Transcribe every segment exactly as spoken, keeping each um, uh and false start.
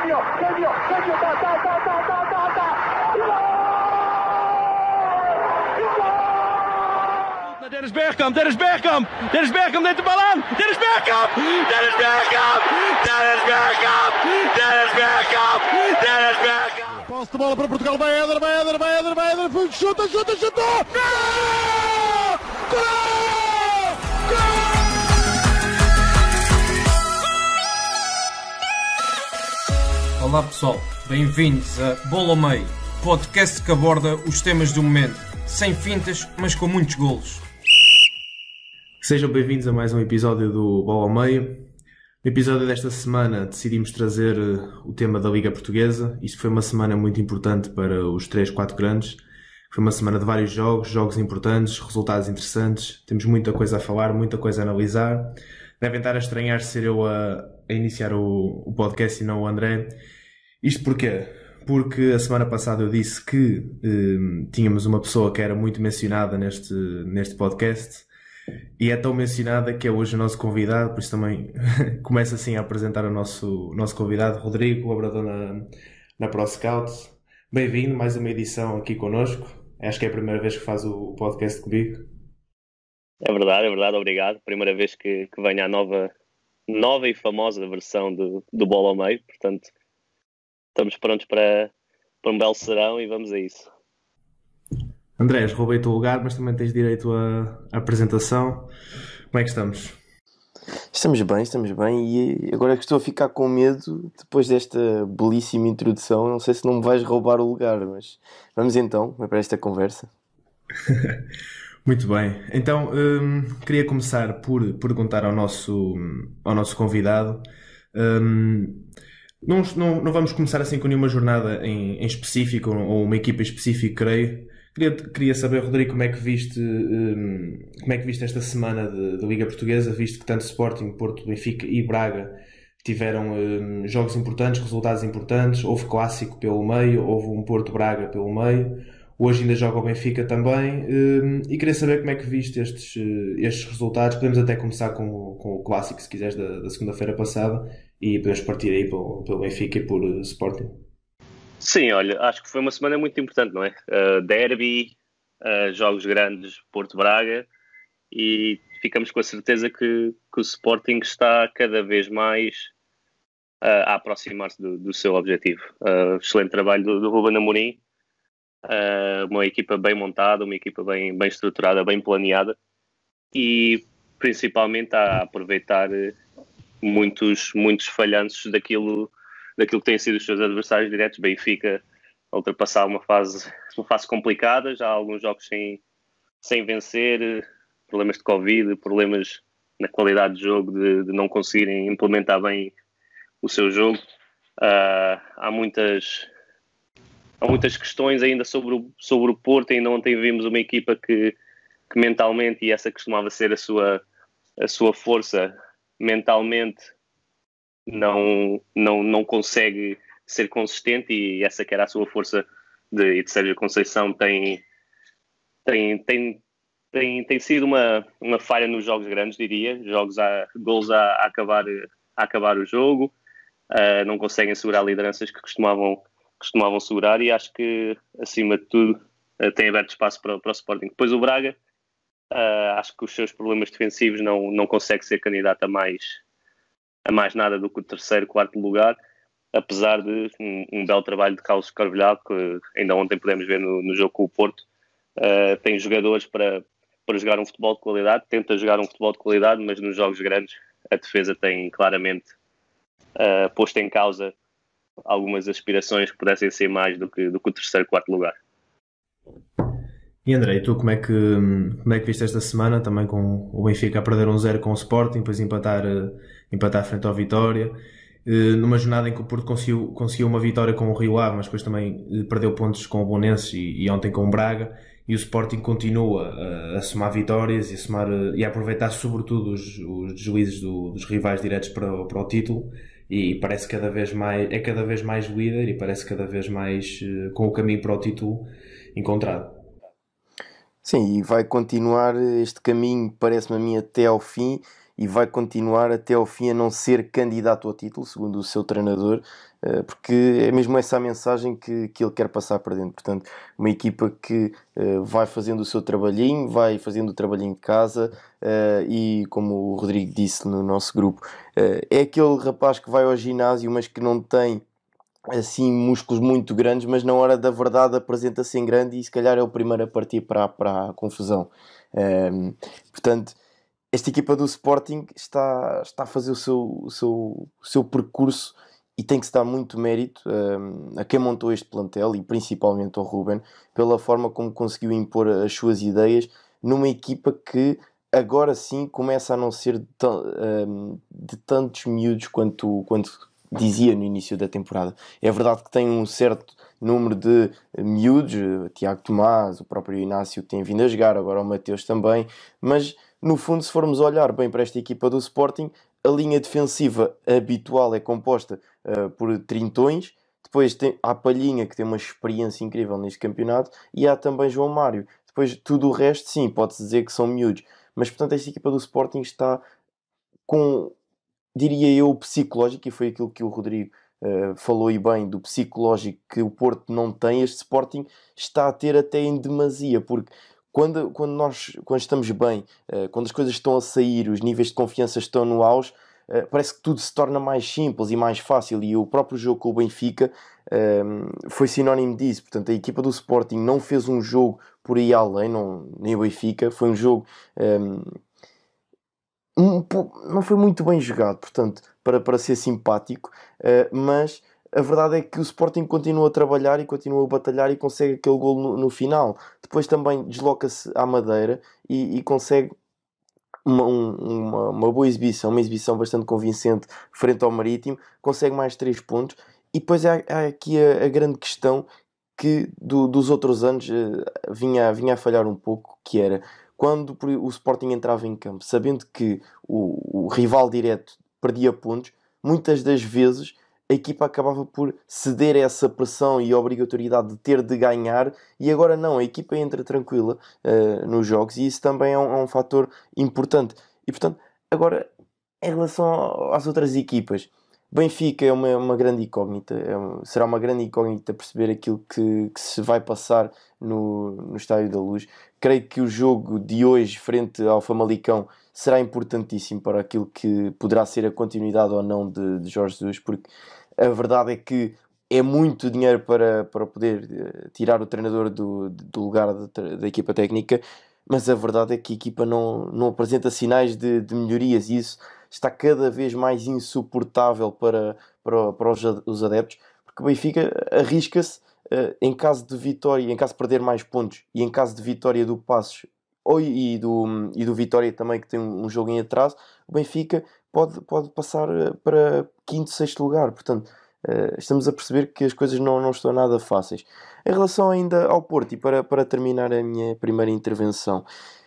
genio, genio, genio, ta, ta, ta, ta, ta, ta, ta. Dennis Bergkamp, Dennis Bergkamp, Dennis Bergkamp neemt de bal aan. Dennis Bergkamp, Dennis Bergkamp, Dennis Bergkamp, Dennis Bergkamp, Dennis Bergkamp. Posse de bola para Portugal, vai Éder, vai Éder, vai Éder, vai Éder, chuta, chuta, chuta! Gol! Gol! Gol! Olá pessoal, bem-vindos a Bola ao Meio, podcast que aborda os temas do momento, sem fintas, mas com muitos golos. Sejam bem-vindos a mais um episódio do Bola ao Meio. No episódio desta semana decidimos trazer o tema da Liga Portuguesa. Isto foi uma semana muito importante para os três, quatro grandes. Foi uma semana de vários jogos, jogos importantes, resultados interessantes. Temos muita coisa a falar, muita coisa a analisar. Devem estar a estranhar ser eu a, a iniciar o, o podcast e não o André. Isto porquê? Porque a semana passada eu disse que eh, tínhamos uma pessoa que era muito mencionada neste, neste podcast. E é tão mencionada que é hoje o nosso convidado, por isso também começa assim a apresentar o nosso, nosso convidado, Rodrigo, colaborador na, na ProScout. Bem-vindo, mais uma edição aqui connosco. Acho que é a primeira vez que faz o podcast comigo. É verdade, é verdade, obrigado. Primeira vez que, que venho à nova, nova e famosa versão do, do Bola ao Meio, portanto estamos prontos para, para um belo serão e vamos a isso. Andrés, roubei o teu lugar, mas também tens direito à, à apresentação. Como é que estamos? Estamos bem, estamos bem. E agora que estou a ficar com medo, depois desta belíssima introdução, não sei se não me vais roubar o lugar, mas vamos então para esta conversa. Muito bem. Então, hum, queria começar por perguntar ao nosso, ao nosso convidado. Hum, não, não, não vamos começar assim com nenhuma jornada em, em específico, ou uma equipa específica, creio. Queria, queria saber, Rodrigo, como é que viste, um, como é que viste esta semana de, de Liga Portuguesa, visto que tanto Sporting, Porto, Benfica e Braga tiveram um, jogos importantes, resultados importantes, houve clássico pelo meio, houve um Porto-Braga pelo meio, hoje ainda joga o Benfica também, um, e queria saber como é que viste estes, estes resultados. Podemos até começar com, com o clássico, se quiseres, da, da segunda-feira passada, e podemos partir aí pelo, pelo Benfica e por uh, Sporting. Sim, olha, acho que foi uma semana muito importante, não é? Uh, derby, uh, jogos grandes, Porto-Braga, e ficamos com a certeza que, que o Sporting está cada vez mais uh, a aproximar-se do, do seu objetivo. Uh, excelente trabalho do, do Ruben Amorim, uh, uma equipa bem montada, uma equipa bem, bem estruturada, bem planeada, e principalmente a aproveitar muitos, muitos falhanços daquilo daquilo que têm sido os seus adversários diretos. Benfica a ultrapassar uma fase, uma fase complicada, já há alguns jogos sem, sem vencer, problemas de Covid, problemas na qualidade de jogo, de, de não conseguirem implementar bem o seu jogo. Uh, há muitas há muitas questões ainda sobre o, sobre o Porto. Ainda ontem vimos uma equipa que, que mentalmente, e essa costumava ser a sua, a sua força, mentalmente não, não, não consegue ser consistente, e essa que era a sua força de, de Sérgio Conceição tem, tem, tem, tem, tem sido uma, uma falha nos jogos grandes, diria, jogos a, gols a, a, acabar, a acabar o jogo, uh, não conseguem segurar lideranças que costumavam, costumavam segurar, e acho que acima de tudo uh, tem aberto espaço para, para o Sporting. Depois o Braga, uh, acho que os seus problemas defensivos não, não consegue ser candidato a mais a mais nada do que o terceiro, quarto lugar, apesar de um, um belo trabalho de Carlos Carvalhal, que ainda ontem pudemos ver no, no jogo com o Porto. Uh, tem jogadores para, para jogar um futebol de qualidade, tenta jogar um futebol de qualidade, mas nos jogos grandes a defesa tem claramente uh, posto em causa algumas aspirações que pudessem ser mais do que, do que o terceiro, quarto lugar. E André, e tu como é, que, como é que viste esta semana, também com o Benfica a perder um zero com o Sporting, depois empatar, empatar frente ao Vitória, numa jornada em que o Porto conseguiu, conseguiu uma vitória com o Rio Ave, mas depois também perdeu pontos com o Belenenses e, e ontem com o Braga, e o Sporting continua a, a somar vitórias e a, somar, e a aproveitar sobretudo os, os deslizes do, dos rivais diretos para, para o título, e parece cada vez mais, é cada vez mais líder e parece cada vez mais com o caminho para o título encontrado. Sim, e vai continuar este caminho, parece-me a mim, até ao fim, e vai continuar até ao fim a não ser candidato ao título, segundo o seu treinador, uh, porque é mesmo essa a mensagem que, que ele quer passar para dentro. Portanto, uma equipa que uh, vai fazendo o seu trabalhinho, vai fazendo o trabalhinho de casa, uh, e como o Rodrigo disse no nosso grupo, uh, é aquele rapaz que vai ao ginásio mas que não tem assim músculos muito grandes, mas na hora da verdade apresenta-se em grande e se calhar é o primeiro a partir para, para a confusão. Um, portanto, esta equipa do Sporting está, está a fazer o seu, o, seu, o seu percurso e tem que se dar muito mérito um, a quem montou este plantel e principalmente ao Ruben, pela forma como conseguiu impor as suas ideias numa equipa que agora sim começa a não ser de, um, de tantos miúdos quanto, quanto dizia no início da temporada. É verdade que tem um certo número de miúdos, Tiago Tomás, o próprio Inácio que tem vindo a jogar, agora o Mateus também, mas no fundo, se formos olhar bem para esta equipa do Sporting, a linha defensiva habitual é composta uh, por trintões, depois tem, há Palhinha que tem uma experiência incrível neste campeonato e há também João Mário. Depois tudo o resto, sim, pode-se dizer que são miúdos, mas portanto esta equipa do Sporting está com, diria eu, psicológico, e foi aquilo que o Rodrigo uh, falou e bem, do psicológico que o Porto não tem. Este Sporting está a ter até em demasia, porque quando, quando nós quando estamos bem, uh, quando as coisas estão a sair, os níveis de confiança estão no auge, uh, parece que tudo se torna mais simples e mais fácil, e o próprio jogo com o Benfica uh, foi sinónimo disso. Portanto, a equipa do Sporting não fez um jogo por aí além, não, nem o Benfica, foi um jogo... Um, Um, não foi muito bem jogado, portanto, para, para ser simpático, uh, mas a verdade é que o Sporting continua a trabalhar e continua a batalhar e consegue aquele golo no, no final. Depois também desloca-se à Madeira e, e consegue uma, um, uma, uma boa exibição, uma exibição bastante convincente frente ao Marítimo, consegue mais três pontos. E depois há, há aqui a, a grande questão que do, dos outros anos uh, vinha, vinha a falhar um pouco, que era... Quando o Sporting entrava em campo, sabendo que o, o rival direto perdia pontos, muitas das vezes a equipa acabava por ceder a essa pressão e a obrigatoriedade de ter de ganhar, e agora não, a equipa entra tranquila uh, nos jogos, e isso também é um, é um fator importante. E portanto, agora, em relação às outras equipas, Benfica é uma, uma grande incógnita, é um, será uma grande incógnita perceber aquilo que, que se vai passar no, no Estádio da Luz. Creio que o jogo de hoje frente ao Famalicão será importantíssimo para aquilo que poderá ser a continuidade ou não de, de Jorge Jesus, porque a verdade é que é muito dinheiro para, para poder uh, tirar o treinador do, do lugar da, da equipa técnica, mas a verdade é que a equipa não, não apresenta sinais de, de melhorias, e isso está cada vez mais insuportável para, para, para os, os adeptos, porque o Benfica arrisca-se uh, em caso de vitória, em caso de perder mais pontos e em caso de vitória do Passos ou, e, do, e do Vitória também, que tem um, um jogo em atraso, o Benfica pode, pode passar para quinto, sexto lugar. Portanto, uh, estamos a perceber que as coisas não, não estão nada fáceis. Em relação ainda ao Porto, e para, para terminar a minha primeira intervenção,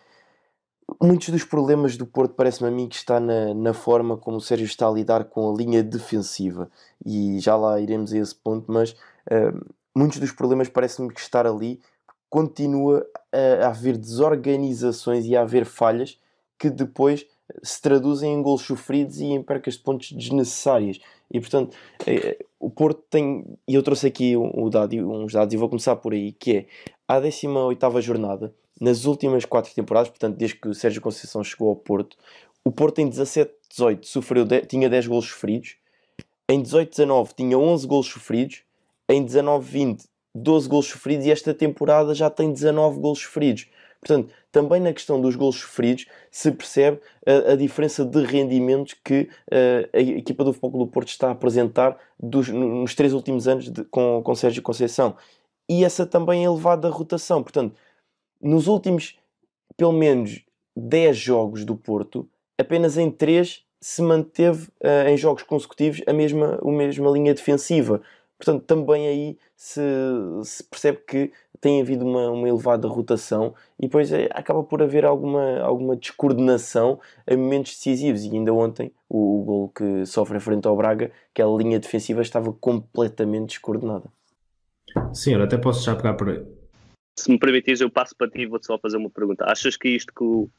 muitos dos problemas do Porto parece-me a mim que está na, na forma como o Sérgio está a lidar com a linha defensiva, e já lá iremos a esse ponto, mas uh, muitos dos problemas parece-me que estar ali, continua a, a haver desorganizações e a haver falhas que depois se traduzem em golos sofridos e em percas de pontos desnecessárias. E portanto, eh, o Porto tem, e eu trouxe aqui um, um dado, uns dados e vou começar por aí, que é a décima oitava jornada, nas últimas quatro temporadas, portanto desde que o Sérgio Conceição chegou ao Porto, o Porto em dezassete dezoito sofreu dez, tinha dez golos sofridos, em dezoito dezanove tinha onze golos sofridos, em dezanove vinte doze golos sofridos, e esta temporada já tem dezanove golos sofridos. Portanto, também na questão dos golos sofridos se percebe a, a diferença de rendimentos que uh, a equipa do Futebol do Porto está a apresentar dos, nos três últimos anos de, com, com Sérgio Conceição. E essa também é elevada rotação. Portanto, nos últimos, pelo menos, dez jogos do Porto, apenas em três se manteve uh, em jogos consecutivos a mesma, a mesma linha defensiva. Portanto, também aí se, se percebe que tem havido uma, uma elevada rotação, e depois é, acaba por haver alguma, alguma descoordenação em momentos decisivos. E ainda ontem, o, o golo que sofre frente ao Braga, aquela linha defensiva estava completamente descoordenada. Sim, eu até posso já pegar por aí. Se me permitires, eu passo para ti e vou-te só fazer uma pergunta. Achas que isto que o,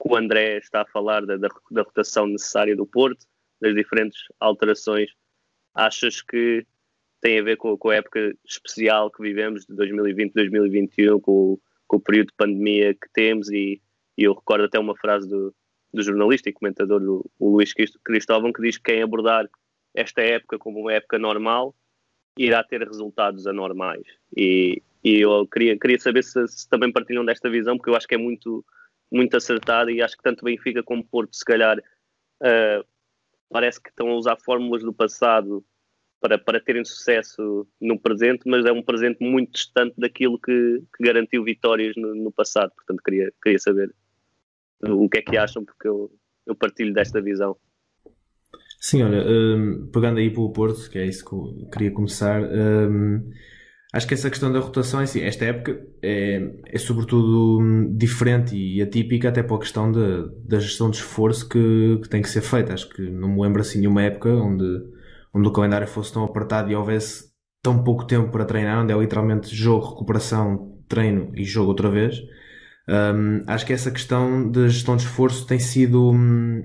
que o André está a falar da, da, da rotação necessária do Porto, das diferentes alterações, achas que tem a ver com, com a época especial que vivemos de dois mil e vinte, dois mil e vinte e um, com, com o período de pandemia que temos, e, e eu recordo até uma frase do, do jornalista e comentador do, o Luís Cristóvão, que diz que quem abordar esta época como uma época normal irá ter resultados anormais. E, e eu queria, queria saber se, se também partilham desta visão, porque eu acho que é muito, muito acertada, e acho que tanto Benfica como Porto, se calhar, uh, parece que estão a usar fórmulas do passado para, para terem sucesso no presente, mas é um presente muito distante daquilo que, que garantiu vitórias no, no passado. Portanto, queria, queria saber o que é que acham, porque eu, eu partilho desta visão. Sim, olha, um, pegando aí pelo Porto, que é isso que eu queria começar, um, acho que essa questão da rotação, é assim, esta época é, é sobretudo diferente e atípica até para a questão de, da gestão de esforço que, que tem que ser feita. Acho que não me lembro assim de uma época onde, onde o calendário fosse tão apertado e houvesse tão pouco tempo para treinar, onde é literalmente jogo, recuperação, treino e jogo outra vez. Um, acho que essa questão da gestão de esforço tem sido... Um,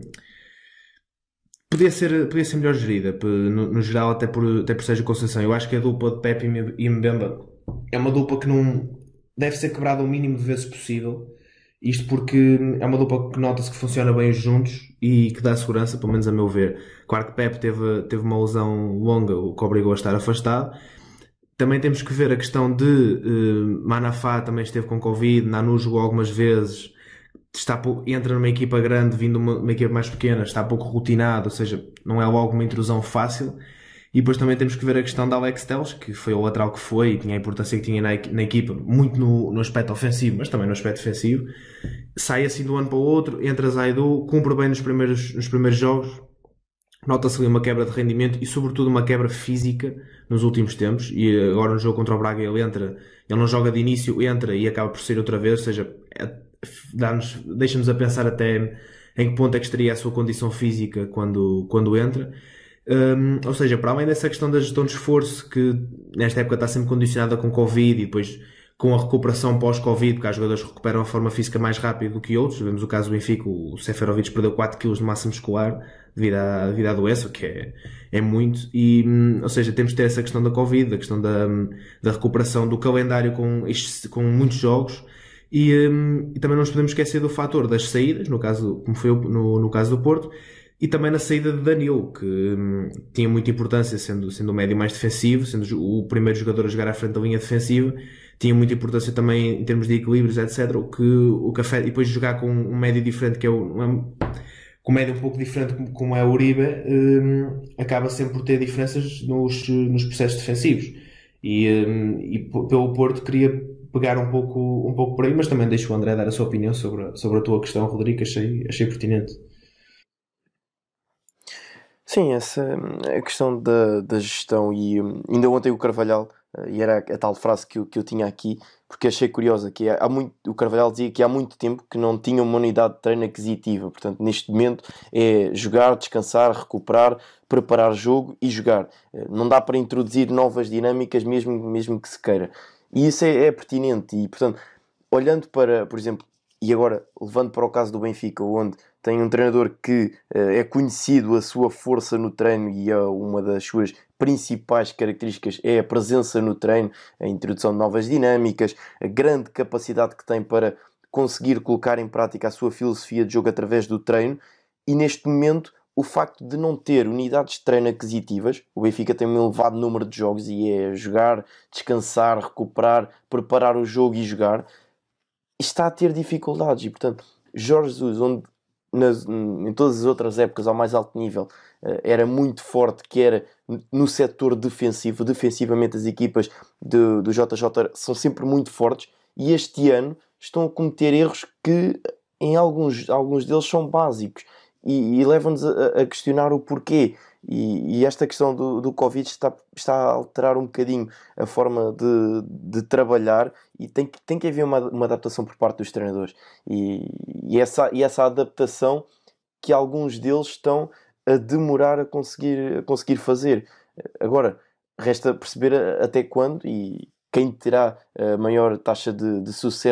Podia ser, podia ser melhor gerida, no, no geral, até por, até por Sérgio Conceição. Eu acho que a dupla de Pepe e Mbemba é uma dupla que não deve ser quebrada o mínimo de vezes possível. Isto porque é uma dupla que nota-se que funciona bem juntos e que dá segurança, pelo menos a meu ver. Claro que Pepe teve, teve uma lesão longa, o que obrigou a estar afastado. Também temos que ver a questão de uh, Manafá também esteve com Covid, Nanu jogou algumas vezes. Está, entra numa equipa grande, vindo uma, uma equipa mais pequena, está pouco rotinado, ou seja, não é logo uma intrusão fácil. E depois também temos que ver a questão da Alex Telles, que foi o lateral que foi e tinha a importância que tinha na, na equipa, muito no, no aspecto ofensivo, mas também no aspecto defensivo. Sai assim de um ano para o outro, entra Zaidu, cumpre bem nos primeiros, nos primeiros jogos, nota-se ali uma quebra de rendimento e sobretudo uma quebra física nos últimos tempos. E agora no jogo contra o Braga ele entra, ele não joga de início, entra e acaba por sair outra vez, ou seja, é, deixa-nos a pensar até em que ponto é que estaria a sua condição física quando, quando entra. Um, ou seja, para além dessa questão da gestão de esforço, que nesta época está sempre condicionada com Covid e depois com a recuperação pós-Covid, porque há jogadores que recuperam a forma física mais rápido do que outros. Vemos o caso do Benfica, o Seferovic perdeu quatro quilos de massa muscular devido à, devido à doença, o que é, é muito. E, ou seja, temos de ter essa questão da Covid, a questão da, da recuperação do calendário com, com muitos jogos. E, um, e também não nos podemos esquecer do fator das saídas, no caso, como foi no, no caso do Porto, e também na saída de Danilo, que um, tinha muita importância, sendo, sendo o médio mais defensivo, sendo o primeiro jogador a jogar à frente da linha defensiva, tinha muita importância também em termos de equilíbrios, etcétera. O que o café, e depois jogar com um médio diferente, que é o, um, com um médio um pouco diferente, como é o Uribe, um, acaba sempre por ter diferenças nos, nos processos defensivos. E, um, e pelo Porto queria pegar um pouco, um pouco por aí, mas também deixo o André dar a sua opinião sobre, sobre a tua questão, Rodrigo, achei, achei pertinente. Sim, essa a questão da, da gestão, e ainda ontem o Carvalhal, e era a tal frase que eu, que eu tinha aqui, porque achei curiosa, que há muito, o Carvalhal dizia que há muito tempo que não tinha uma unidade de treino aquisitiva, portanto neste momento é jogar, descansar, recuperar, preparar jogo e jogar. Não dá para introduzir novas dinâmicas mesmo, mesmo que se queira. E isso é, é pertinente, e portanto, olhando para, por exemplo, e agora levando para o caso do Benfica, onde tem um treinador que uh, é conhecido a sua força no treino, e é uma das suas principais características é a presença no treino, a introdução de novas dinâmicas, a grande capacidade que tem para conseguir colocar em prática a sua filosofia de jogo através do treino. E neste momento, o facto de não ter unidades de treino aquisitivas, o Benfica tem um elevado número de jogos e é jogar, descansar, recuperar, preparar o jogo e jogar, está a ter dificuldades. E portanto, Jorge Jesus, onde nas, em todas as outras épocas ao mais alto nível era muito forte, que era no setor defensivo, defensivamente as equipas do, do J J são sempre muito fortes, e este ano estão a cometer erros que em alguns, alguns deles são básicos. E, e levam-nos a, a questionar o porquê. E, e esta questão do, do Covid está, está a alterar um bocadinho a forma de, de trabalhar, e tem que, tem que haver uma, uma adaptação por parte dos treinadores. E, e, essa, e essa adaptação que alguns deles estão a demorar a conseguir, a conseguir fazer. Agora, resta perceber até quando e quem terá a maior taxa de, de sucesso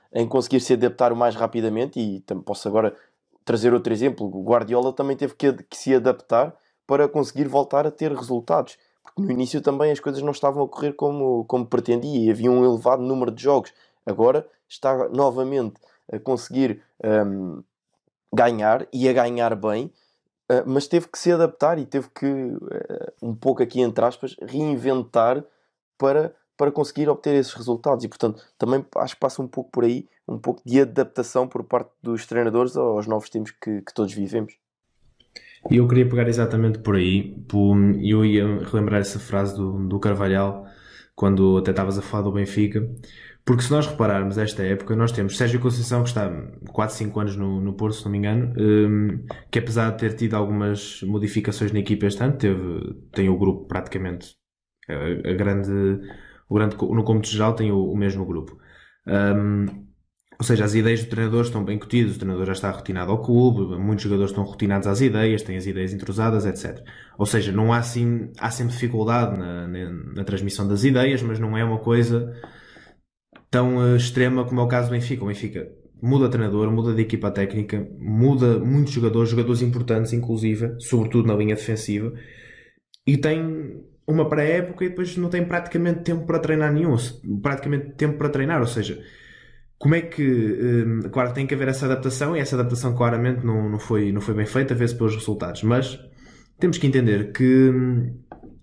em conseguir se adaptar o mais rapidamente, e também posso agora trazer outro exemplo. O Guardiola também teve que, que se adaptar para conseguir voltar a ter resultados, porque no início também as coisas não estavam a correr como, como pretendia e havia um elevado número de jogos. Agora está novamente a conseguir um, ganhar, e a ganhar bem, uh, mas teve que se adaptar e teve que, uh, um pouco aqui entre aspas, reinventar para, para conseguir obter esses resultados. E portanto também acho que passa um pouco por aí, um pouco de adaptação por parte dos treinadores aos novos tempos que, que todos vivemos. E eu queria pegar exatamente por aí, e eu ia relembrar essa frase do, do Carvalhal, quando até estavas a falar do Benfica, porque se nós repararmos esta época, nós temos Sérgio Conceição, que está quatro, cinco anos no, no Porto, se não me engano, um, que apesar de ter tido algumas modificações na equipa este ano, teve, tem o grupo praticamente, a, a grande, o grande, no cômputo geral tem o, o mesmo grupo. Um, Ou seja, as ideias do treinador estão bem incutidas, o treinador já está rotinado ao clube, muitos jogadores estão rotinados às ideias, têm as ideias entrosadas, etcétera. Ou seja, não há assim, há sempre dificuldade na, na, na transmissão das ideias, mas não é uma coisa tão uh, extrema como é o caso do Benfica. O Benfica muda de treinador, muda de equipa técnica, muda muitos jogadores, jogadores importantes inclusive, sobretudo na linha defensiva, e tem uma pré-época e depois não tem praticamente tempo para treinar nenhum, praticamente tempo para treinar, ou seja, como é que, um, claro, tem que haver essa adaptação, e essa adaptação claramente não, não, foi, não foi bem feita, vê-se pelos resultados, mas temos que entender que um,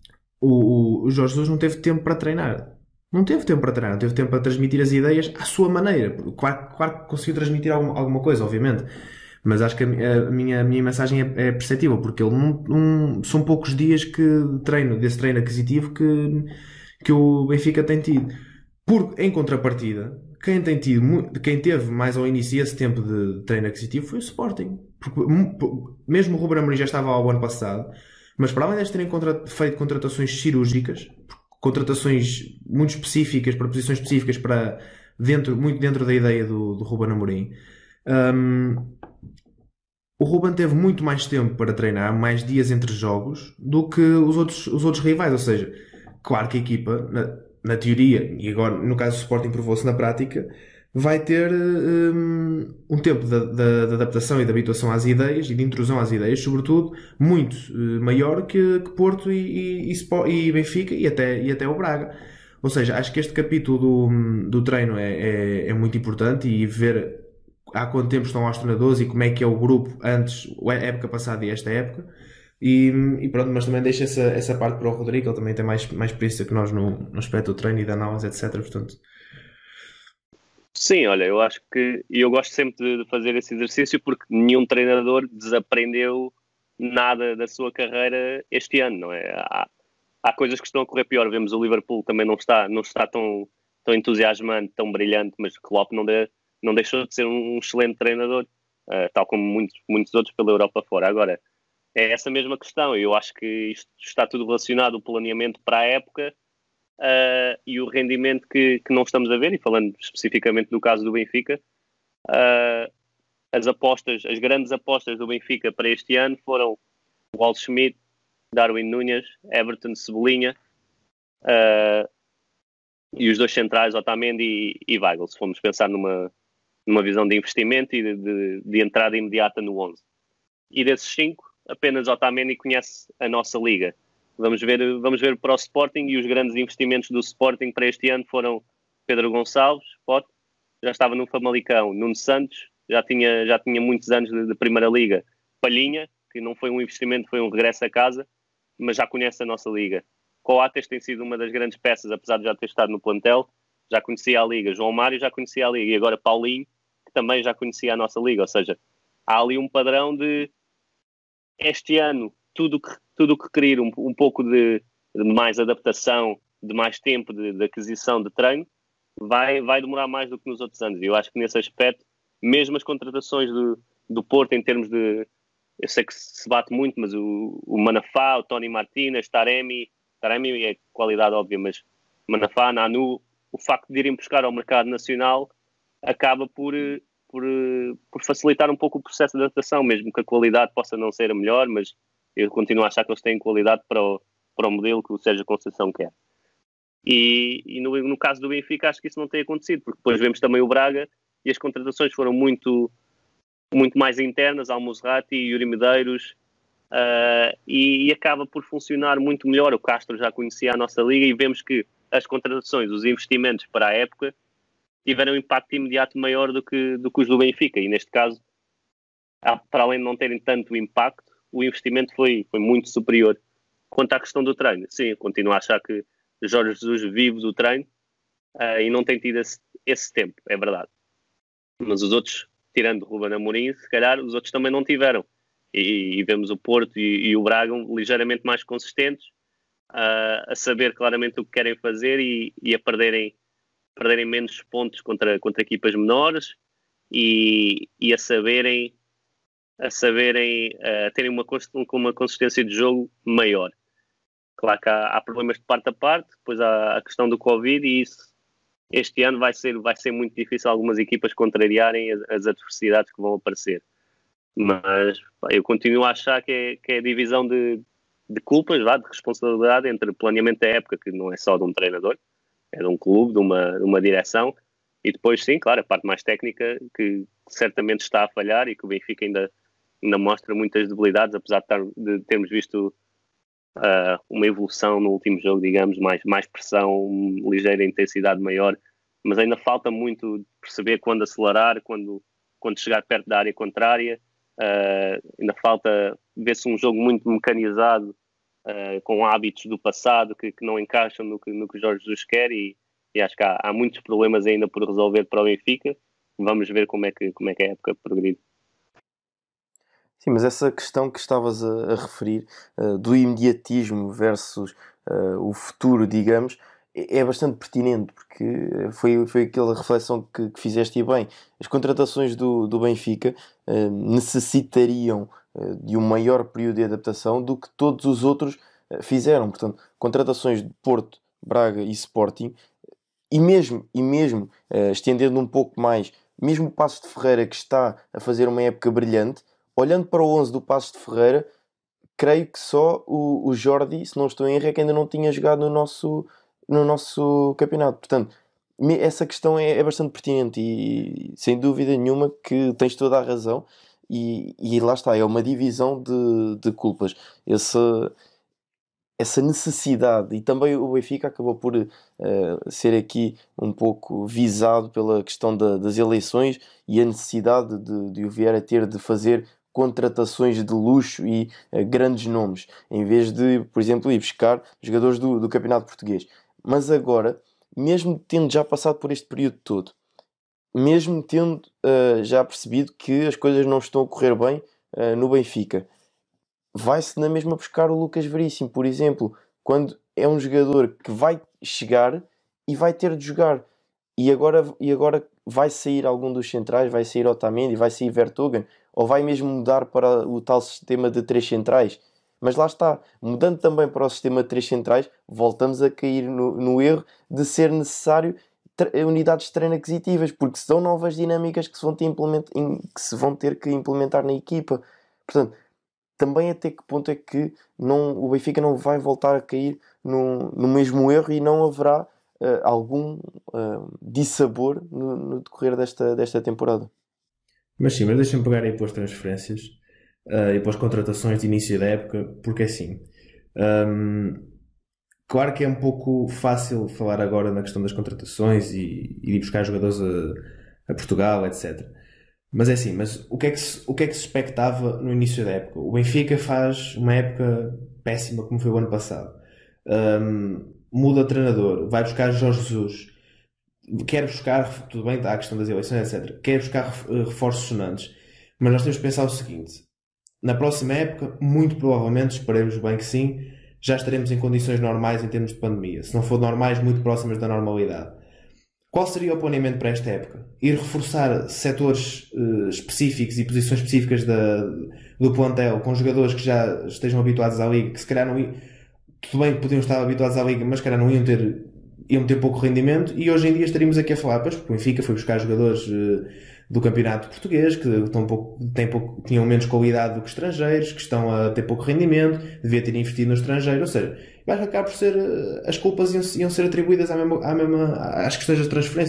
o, o Jorge Jesus não teve tempo para treinar, não teve tempo para treinar, não teve tempo para transmitir as ideias à sua maneira. Claro, claro que conseguiu transmitir alguma, alguma coisa, obviamente, mas acho que a, a, minha, a minha mensagem é, é perceptível, porque ele não, não, são poucos dias que treino, desse treino aquisitivo que, que o Benfica tem tido. Por, em contrapartida, quem, tem tido, quem teve mais ao início esse tempo de treino aquisitivo foi o Sporting. Porque, mesmo o Ruben Amorim já estava ao ano passado, mas para além de terem contra, feito contratações cirúrgicas, contratações muito específicas, para posições específicas, para dentro, muito dentro da ideia do, do Ruben Amorim, um, o Ruben teve muito mais tempo para treinar, mais dias entre jogos, do que os outros, os outros rivais. Ou seja, claro que a equipa, na, na teoria, e agora no caso do Sporting provou-se na prática, vai ter um, um tempo de, de, de adaptação e de habituação às ideias e de intrusão às ideias, sobretudo, muito uh, maior que, que Porto e, e, e, e Benfica e até, e até o Braga. Ou seja, acho que este capítulo do, do treino é, é, é muito importante, e ver há quanto tempo estão lá os treinadores e como é que é o grupo antes, a época passada e esta época. E, e pronto, mas também deixo essa, essa parte para o Rodrigo, ele também tem mais, mais experiência que nós no, no aspecto do treino e da análise, etcétera. Portanto... Sim, olha, eu acho que, e eu gosto sempre de fazer esse exercício, porque nenhum treinador desaprendeu nada da sua carreira este ano, não é? Há, há coisas que estão a correr pior. Vemos o Liverpool também não está, não está tão, tão entusiasmante, tão brilhante, mas Klopp não, de, não deixou de ser um excelente treinador, uh, tal como muitos, muitos outros pela Europa fora. Agora, é essa mesma questão. Eu acho que isto está tudo relacionado, o planeamento para a época uh, e o rendimento que, que não estamos a ver, e falando especificamente do caso do Benfica, uh, as apostas, as grandes apostas do Benfica para este ano foram Walt Schmidt, Darwin Núñez, Everton, Cebolinha, uh, e os dois centrais, Otamendi e, e Weigl, se formos pensar numa, numa visão de investimento e de, de, de entrada imediata no onze. E desses cinco, apenas Otamendi conhece a nossa liga. Vamos ver, vamos ver para o Sporting, e os grandes investimentos do Sporting para este ano foram Pedro Gonçalves, Pote, já estava no Famalicão, Nuno Santos, já tinha, já tinha muitos anos de, de Primeira Liga, Palhinha, que não foi um investimento, foi um regresso a casa, mas já conhece a nossa liga. Coates tem sido uma das grandes peças, apesar de já ter estado no plantel, já conhecia a liga. João Mário já conhecia a liga, e agora Paulinho, que também já conhecia a nossa liga. Ou seja, há ali um padrão de este ano, tudo que, tudo que querer um, um pouco de, de mais adaptação, de mais tempo de, de aquisição de treino, vai, vai demorar mais do que nos outros anos. E eu acho que nesse aspecto, mesmo as contratações do, do Porto, em termos de, eu sei que se bate muito, mas o, o Manafá, o Tony Martínez, Taremi, Taremi é qualidade óbvia, mas Manafá, Nanu, o facto de irem buscar ao mercado nacional acaba por, por, por facilitar um pouco o processo de adaptação, mesmo que a qualidade possa não ser a melhor, mas eu continuo a achar que eles têm qualidade para o, para o modelo que o Sérgio Conceição quer. E, e no, no caso do Benfica, acho que isso não tem acontecido, porque depois vemos também o Braga, e as contratações foram muito, muito mais internas, Al-Musrati e Yuri Medeiros, uh, e, e acaba por funcionar muito melhor. O Castro já conhecia a nossa liga e vemos que as contratações, os investimentos para a época tiveram um impacto imediato maior do que, do que os do Benfica, e neste caso, para além de não terem tanto impacto, o investimento foi, foi muito superior. Quanto à questão do treino, sim, eu continuo a achar que Jorge Jesus vive do treino uh, e não tem tido esse, esse tempo, é verdade. Mas os outros, tirando o Ruben Amorim, se calhar os outros também não tiveram. E, e vemos o Porto e, e o Braga ligeiramente mais consistentes, uh, a saber claramente o que querem fazer e, e a perderem, perderem menos pontos contra, contra equipas menores e, e a saberem a saberem uh, terem uma, uma consistência de jogo maior. Claro que há, há problemas de parte a parte, depois há a questão do Covid e isso este ano vai ser, vai ser muito difícil algumas equipas contrariarem as, as adversidades que vão aparecer. Mas pá, eu continuo a achar que é, que é a divisão de, de culpas, vá, de responsabilidade entre o planeamento da época, que não é só de um treinador, é de um clube, de uma, de uma direção, e depois sim, claro, a parte mais técnica que certamente está a falhar e que o Benfica ainda ainda mostra muitas debilidades, apesar de, tar, de termos visto uh, uma evolução no último jogo, digamos, mais, mais pressão, ligeira intensidade maior, mas ainda falta muito perceber quando acelerar, quando, quando chegar perto da área contrária, uh, ainda falta ver-se um jogo muito mecanizado, uh, com hábitos do passado que, que não encaixam no que, no que Jorge Jesus quer e, e acho que há, há muitos problemas ainda por resolver para o Benfica. Vamos ver como é que, como é que a época progride. Sim, mas essa questão que estavas a, a referir, uh, do imediatismo versus uh, o futuro, digamos, é, é bastante pertinente, porque foi, foi aquela reflexão que, que fizeste e bem. As contratações do, do Benfica uh, necessitariam uh, de um maior período de adaptação do que todos os outros uh, fizeram. Portanto, contratações de Porto, Braga e Sporting, e mesmo, e mesmo uh, estendendo um pouco mais, mesmo o Passos de Ferreira, que está a fazer uma época brilhante, olhando para o onze do Passos de Ferreira, creio que só o, o Jordi, se não estou em erro, é que ainda não tinha jogado no nosso, no nosso campeonato. Portanto, essa questão é, é bastante pertinente e, sem dúvida nenhuma, que tens toda a razão. E, e lá está, é uma divisão de, de culpas. Essa, essa necessidade, e também o Benfica acabou por uh, ser aqui um pouco visado pela questão da, das eleições e a necessidade de, de o Vieira ter de fazer contratações de luxo e uh, grandes nomes, em vez de, por exemplo, ir buscar jogadores do, do Campeonato Português. Mas agora, mesmo tendo já passado por este período todo, mesmo tendo uh, já percebido que as coisas não estão a correr bem uh, no Benfica, vai-se na mesma buscar o Lucas Veríssimo, por exemplo, quando é um jogador que vai chegar e vai ter de jogar. E agora, e agora vai sair algum dos centrais, vai sair Otamendi, vai sair Vertonghen, ou vai mesmo mudar para o tal sistema de três centrais. Mas lá está, mudando também para o sistema de três centrais, voltamos a cair no, no erro de ser necessário unidades de treino aquisitivas, porque são novas dinâmicas que se vão ter, que se vão ter que implementar na equipa. Portanto, também até que ponto é que não, o Benfica não vai voltar a cair no, no mesmo erro e não haverá uh, algum uh, dissabor no, no decorrer desta, desta temporada. Mas sim, mas deixa-me pegar aí para as transferências uh, e para as contratações de início da época, porque assim, um, claro que é um pouco fácil falar agora na questão das contratações e, e de buscar jogadores a, a Portugal, etcétera. Mas é assim, mas o que é, que se, o que é que se expectava no início da época? O Benfica faz uma época péssima como foi o ano passado. Um, muda de treinador, vai buscar Jorge Jesus, quer buscar, tudo bem, está a questão das eleições, etcétera. Quer buscar reforços sonantes. Mas nós temos que pensar o seguinte: na próxima época, muito provavelmente, esperemos bem que sim, já estaremos em condições normais em termos de pandemia. Se não for normais, muito próximas da normalidade. Qual seria o planeamento para esta época? Ir reforçar setores uh, específicos e posições específicas da, do plantel com jogadores que já estejam habituados à Liga, que se calhar não iam, tudo bem que podiam estar habituados à Liga, mas se calhar não iam ter, iam ter pouco rendimento, e hoje em dia estaríamos aqui a falar, pois, porque o Benfica foi buscar jogadores uh, do Campeonato Português, que estão pouco, têm pouco, tinham menos qualidade do que estrangeiros, que estão a ter pouco rendimento, devia ter investido no estrangeiro, ou seja, vai acabar por ser, as culpas iam, iam ser atribuídas à mesma, à mesma, às questões das transferências.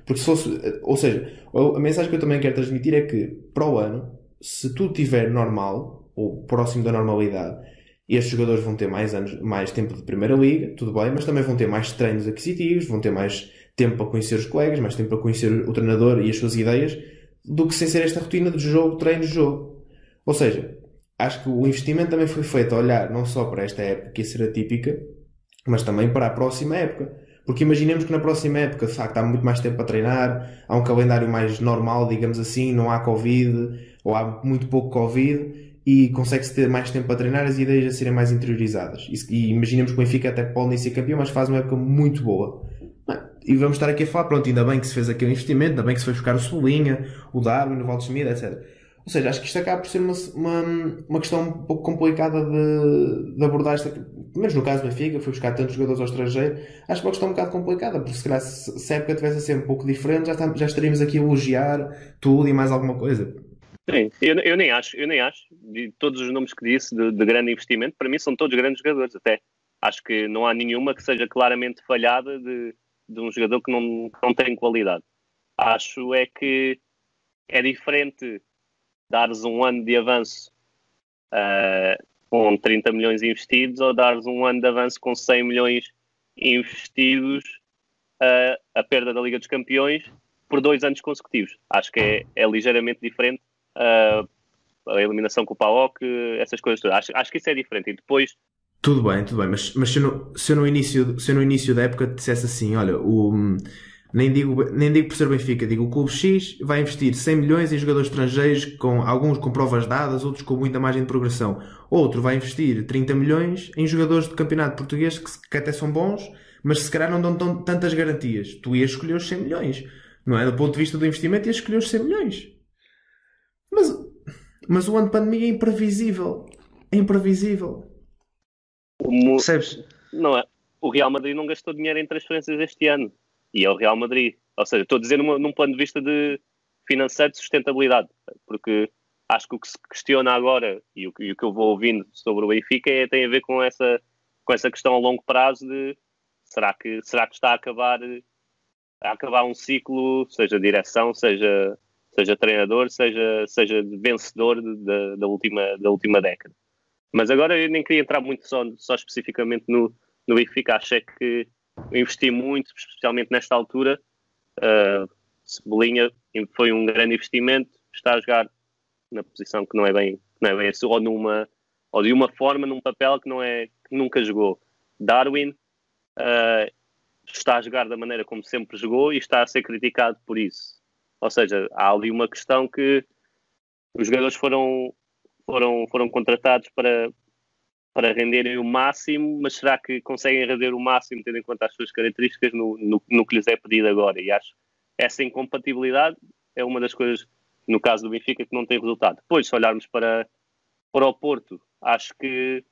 Porque se fosse, ou seja, a mensagem que eu também quero transmitir é que para o ano, se tudo estiver normal, ou próximo da normalidade, estes jogadores vão ter mais anos, mais tempo de Primeira Liga, tudo bem, mas também vão ter mais treinos aquisitivos, vão ter mais tempo para conhecer os colegas, mais tempo para conhecer o treinador e as suas ideias, do que sem ser esta rotina de jogo, treino, jogo. Ou seja, acho que o investimento também foi feito a olhar não só para esta época que ia ser atípica, mas também para a próxima época. Porque imaginemos que na próxima época, de facto, há muito mais tempo para treinar, há um calendário mais normal, digamos assim, não há Covid, ou há muito pouco Covid, e consegue-se ter mais tempo para treinar, as ideias a serem mais interiorizadas. E, e imaginemos que o Benfica até pode nem ser campeão, mas faz uma época muito boa. E vamos estar aqui a falar, pronto, ainda bem que se fez aqui um investimento, ainda bem que se foi buscar o Cebolinha, o Darwin, o Waldschmidt, etcétera. Ou seja, acho que isto acaba por ser uma, uma, uma questão um pouco complicada de, de abordar, esta, pelo menos no caso do Benfica, foi buscar tantos jogadores ao estrangeiro, acho que é uma questão um bocado complicada, porque se calhar se, se a época tivesse a ser um pouco diferente, já, está, já estaríamos aqui a elogiar tudo e mais alguma coisa. Sim, eu, eu nem acho, eu nem acho, de todos os nomes que disse de, de grande investimento, para mim são todos grandes jogadores até. Acho que não há nenhuma que seja claramente falhada de, de um jogador que não, não tem qualidade. Acho é que é diferente dares um ano de avanço uh, com trinta milhões investidos ou dares um ano de avanço com cem milhões investidos, uh, a perda da Liga dos Campeões por dois anos consecutivos. Acho que é, é ligeiramente diferente uh, a eliminação com o P A O K, essas coisas todas. Acho, acho que isso é diferente. E depois... Tudo bem, tudo bem, mas, mas se, eu no, se, eu no início, se eu no início da época te dissesse assim, olha, o... Nem digo, nem digo por ser Benfica, digo o Clube X vai investir cem milhões em jogadores estrangeiros, com alguns com provas dadas, outros com muita margem de progressão. Outro vai investir trinta milhões em jogadores do campeonato português que, que até são bons, mas se calhar não dão tão, tantas garantias. Tu ias escolher os cem milhões, não é? Do ponto de vista do investimento, ias escolher os cem milhões. Mas, mas o ano de pandemia é imprevisível. É imprevisível. O, Percebes? Não é? O Real Madrid não gastou dinheiro em transferências este ano. E é o Real Madrid. Ou seja, estou a dizer numa, num ponto de vista de financeiro de sustentabilidade. Porque acho que o que se questiona agora e o, e o que eu vou ouvindo sobre o Benfica é, tem a ver com essa, com essa questão a longo prazo de será que, será que está a acabar, a acabar um ciclo, seja direção, seja, seja treinador, seja, seja vencedor de, de, da, última, da última década. Mas agora eu nem queria entrar muito só, só especificamente no, no Benfica. Acho é que investi muito, especialmente nesta altura. Uh, Cebolinha foi um grande investimento. Está a jogar na posição que não é bem, não é bem assim, ou, numa, ou de uma forma, num papel que, não é, que nunca jogou. Darwin uh, está a jogar da maneira como sempre jogou e está a ser criticado por isso. Ou seja, há ali uma questão que os jogadores foram, foram, foram contratados para... para renderem o máximo, mas será que conseguem render o máximo tendo em conta as suas características no, no, no que lhes é pedido agora? E acho que essa incompatibilidade é uma das coisas, no caso do Benfica, que não tem resultado. Depois, se olharmos para, para o Porto, acho que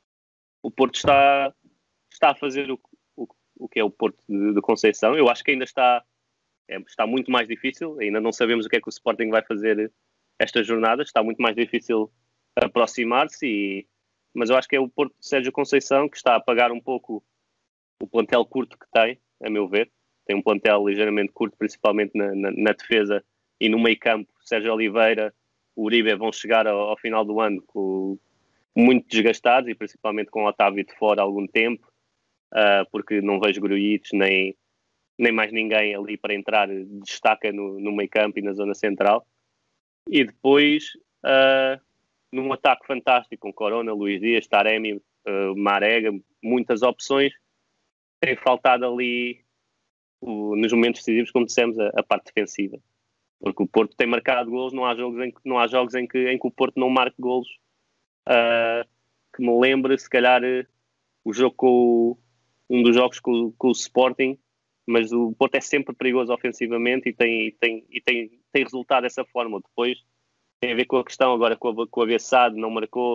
o Porto está, está a fazer o, o, o que é o Porto de, de Conceição. Eu acho que ainda está, é, está muito mais difícil, ainda não sabemos o que é que o Sporting vai fazer estas jornadas, está muito mais difícil aproximar-se e mas eu acho que é o Porto de Sérgio Conceição que está a pagar um pouco o plantel curto que tem, a meu ver. Tem um plantel ligeiramente curto, principalmente na, na, na defesa e no meio campo. Sérgio Oliveira, o Uribe vão chegar ao, ao final do ano com, muito desgastados e principalmente com o Otávio de fora há algum tempo, uh, porque não vejo Grujic nem, nem mais ninguém ali para entrar, destaca no, no meio campo e na zona central. E depois... Uh, num ataque fantástico com Corona, Luís Dias, Taremi, uh, Marega, muitas opções. Tem faltado ali, o, nos momentos decisivos, como dissemos, a, a parte defensiva. Porque o Porto tem marcado golos, não há jogos em que, não há jogos em que, em que o Porto não marque golos. Uh, que me lembre, se calhar, uh, o jogo com o, um dos jogos com, com o Sporting, mas o Porto é sempre perigoso ofensivamente e tem, e tem, e tem, tem resultado dessa forma. Depois, tem a ver com a questão agora com a, com a Bessade, não marcou,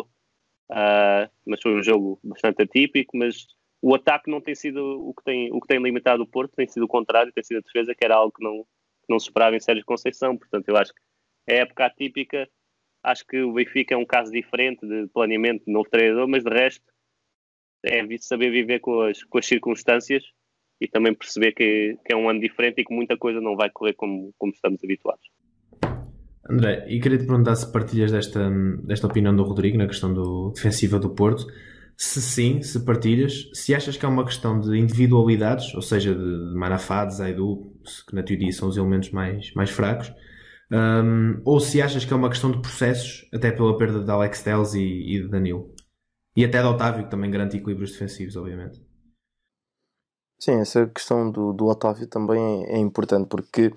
uh, mas foi um jogo bastante atípico, mas o ataque não tem sido o que tem, o que tem limitado o Porto, tem sido o contrário, tem sido a defesa, que era algo que não, que não se esperava em Sérgio Conceição. Portanto, eu acho que é época atípica, acho que o Benfica é um caso diferente de planeamento de novo treinador, mas de resto é saber viver com as, com as circunstâncias e também perceber que, que é um ano diferente e que muita coisa não vai correr como, como estamos habituados. André, e queria te perguntar se partilhas desta, desta opinião do Rodrigo na questão do, defensiva do Porto. Se sim, se partilhas, se achas que é uma questão de individualidades, ou seja, de, de Manafá, de Zaidu, que na teoria são os elementos mais, mais fracos, um, ou se achas que é uma questão de processos, até pela perda de Alex Telles e, e de Danilo. E até de Otávio, que também garante equilíbrios defensivos, obviamente. Sim, essa questão do, do Otávio também é, é importante, porque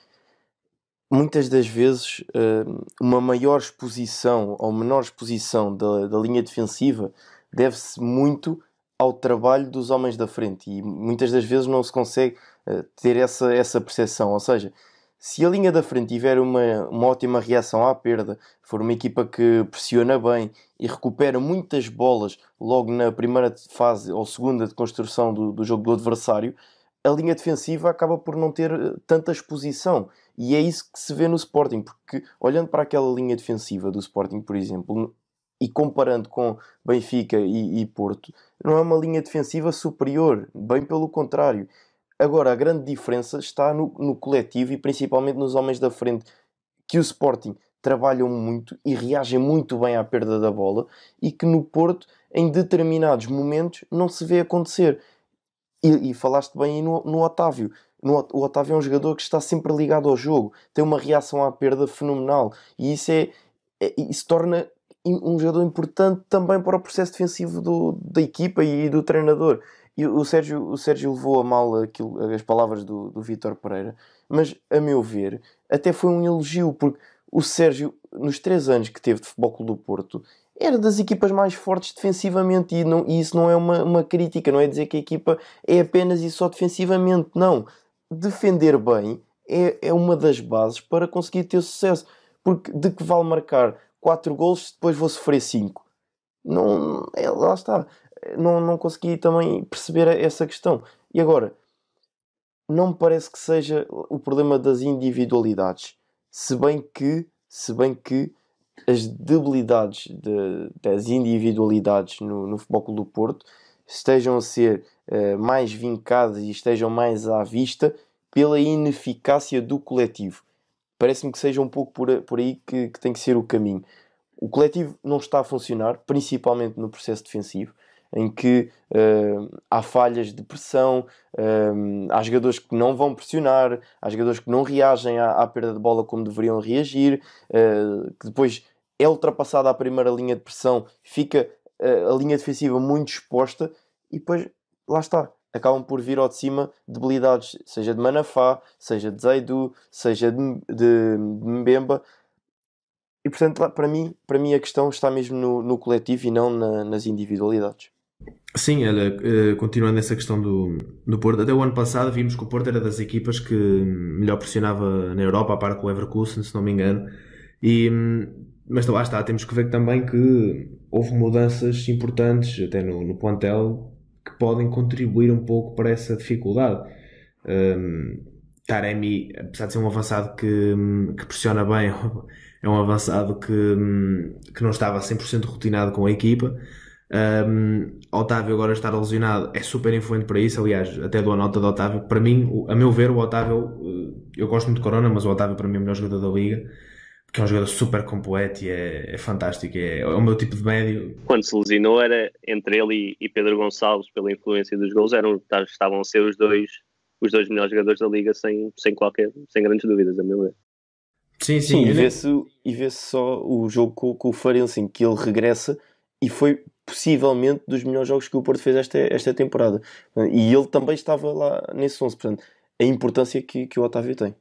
muitas das vezes uma maior exposição ou menor exposição da, da linha defensiva deve-se muito ao trabalho dos homens da frente, e muitas das vezes não se consegue ter essa, essa percepção. Ou seja, se a linha da frente tiver uma, uma ótima reação à perda, for uma equipa que pressiona bem e recupera muitas bolas logo na primeira fase ou segunda de construção do, do jogo do adversário, a linha defensiva acaba por não ter tanta exposição. E é isso que se vê no Sporting, porque olhando para aquela linha defensiva do Sporting, por exemplo, e comparando com Benfica e, e Porto, não é uma linha defensiva superior, bem pelo contrário. Agora, a grande diferença está no, no coletivo e principalmente nos homens da frente, que o Sporting trabalham muito e reagem muito bem à perda da bola, e que no Porto, em determinados momentos, não se vê acontecer. E, e falaste bem aí no, no Otávio. No, o Otávio é um jogador que está sempre ligado ao jogo, tem uma reação à perda fenomenal, e isso, é, é, isso torna um jogador importante também para o processo defensivo do, da equipa e do treinador. E o Sérgio, o Sérgio levou a mal aquilo, as palavras do, do Vítor Pereira, mas a meu ver até foi um elogio, porque o Sérgio, nos três anos que teve de Futebol Clube do Porto, era das equipas mais fortes defensivamente, e, não, e isso não é uma, uma crítica, não é dizer que a equipa é apenas e só defensivamente, não. Defender bem é, é uma das bases para conseguir ter sucesso, porque de que vale marcar quatro golos se depois vou sofrer cinco? Não, é, lá está. Não, não consegui também perceber essa questão. E agora, não me parece que seja o problema das individualidades, se bem que, se bem que as debilidades de, das individualidades no, no Futebol Clube do Porto estejam a ser uh, mais vincadas e estejam mais à vista pela ineficácia do coletivo. Parece-me que seja um pouco por, por aí que, que tem que ser o caminho. O coletivo não está a funcionar, principalmente no processo defensivo, em que uh, há falhas de pressão, uh, há jogadores que não vão pressionar, há jogadores que não reagem à, à perda de bola como deveriam reagir, uh, que depois é ultrapassada a primeira linha de pressão, fica uh, a linha defensiva muito exposta, e depois, lá está, acabam por vir ao de cima debilidades, seja de Manafá, seja de Zaidu, seja de, de, de Mbemba. E portanto, para mim, para mim a questão está mesmo no, no coletivo e não na, nas individualidades. Sim, olha, continuando essa questão do, do Porto, até o ano passado vimos que o Porto era das equipas que melhor pressionava na Europa, a par com o Leverkusen, se não me engano. E, mas lá está, temos que ver também que houve mudanças importantes até no, no plantel que podem contribuir um pouco para essa dificuldade. Um, Taremi, apesar de ser um avançado que, que pressiona bem, é um avançado que, que não estava cem por cento rotinado com a equipa. Um, Otávio agora estar lesionado é super influente para isso. Aliás, até dou a nota do Otávio. Para mim, a meu ver, o Otávio, eu gosto muito de Corona, mas o Otávio para mim é o melhor jogador da Liga, porque é um jogador super completo e é, é fantástico, é, é o meu tipo de médio. Quando se lesionou, era entre ele e Pedro Gonçalves, pela influência dos gols, eram, estavam a ser os dois, os dois melhores jogadores da Liga, sem, sem qualquer, sem grandes dúvidas, a meu ver. Sim, sim. sim e vê-se, e vê-se só o jogo com, com o Farense, em que ele regressa, e foi possivelmente dos melhores jogos que o Porto fez esta, esta temporada. E ele também estava lá nesse onze, portanto, a importância que, que o Otávio tem.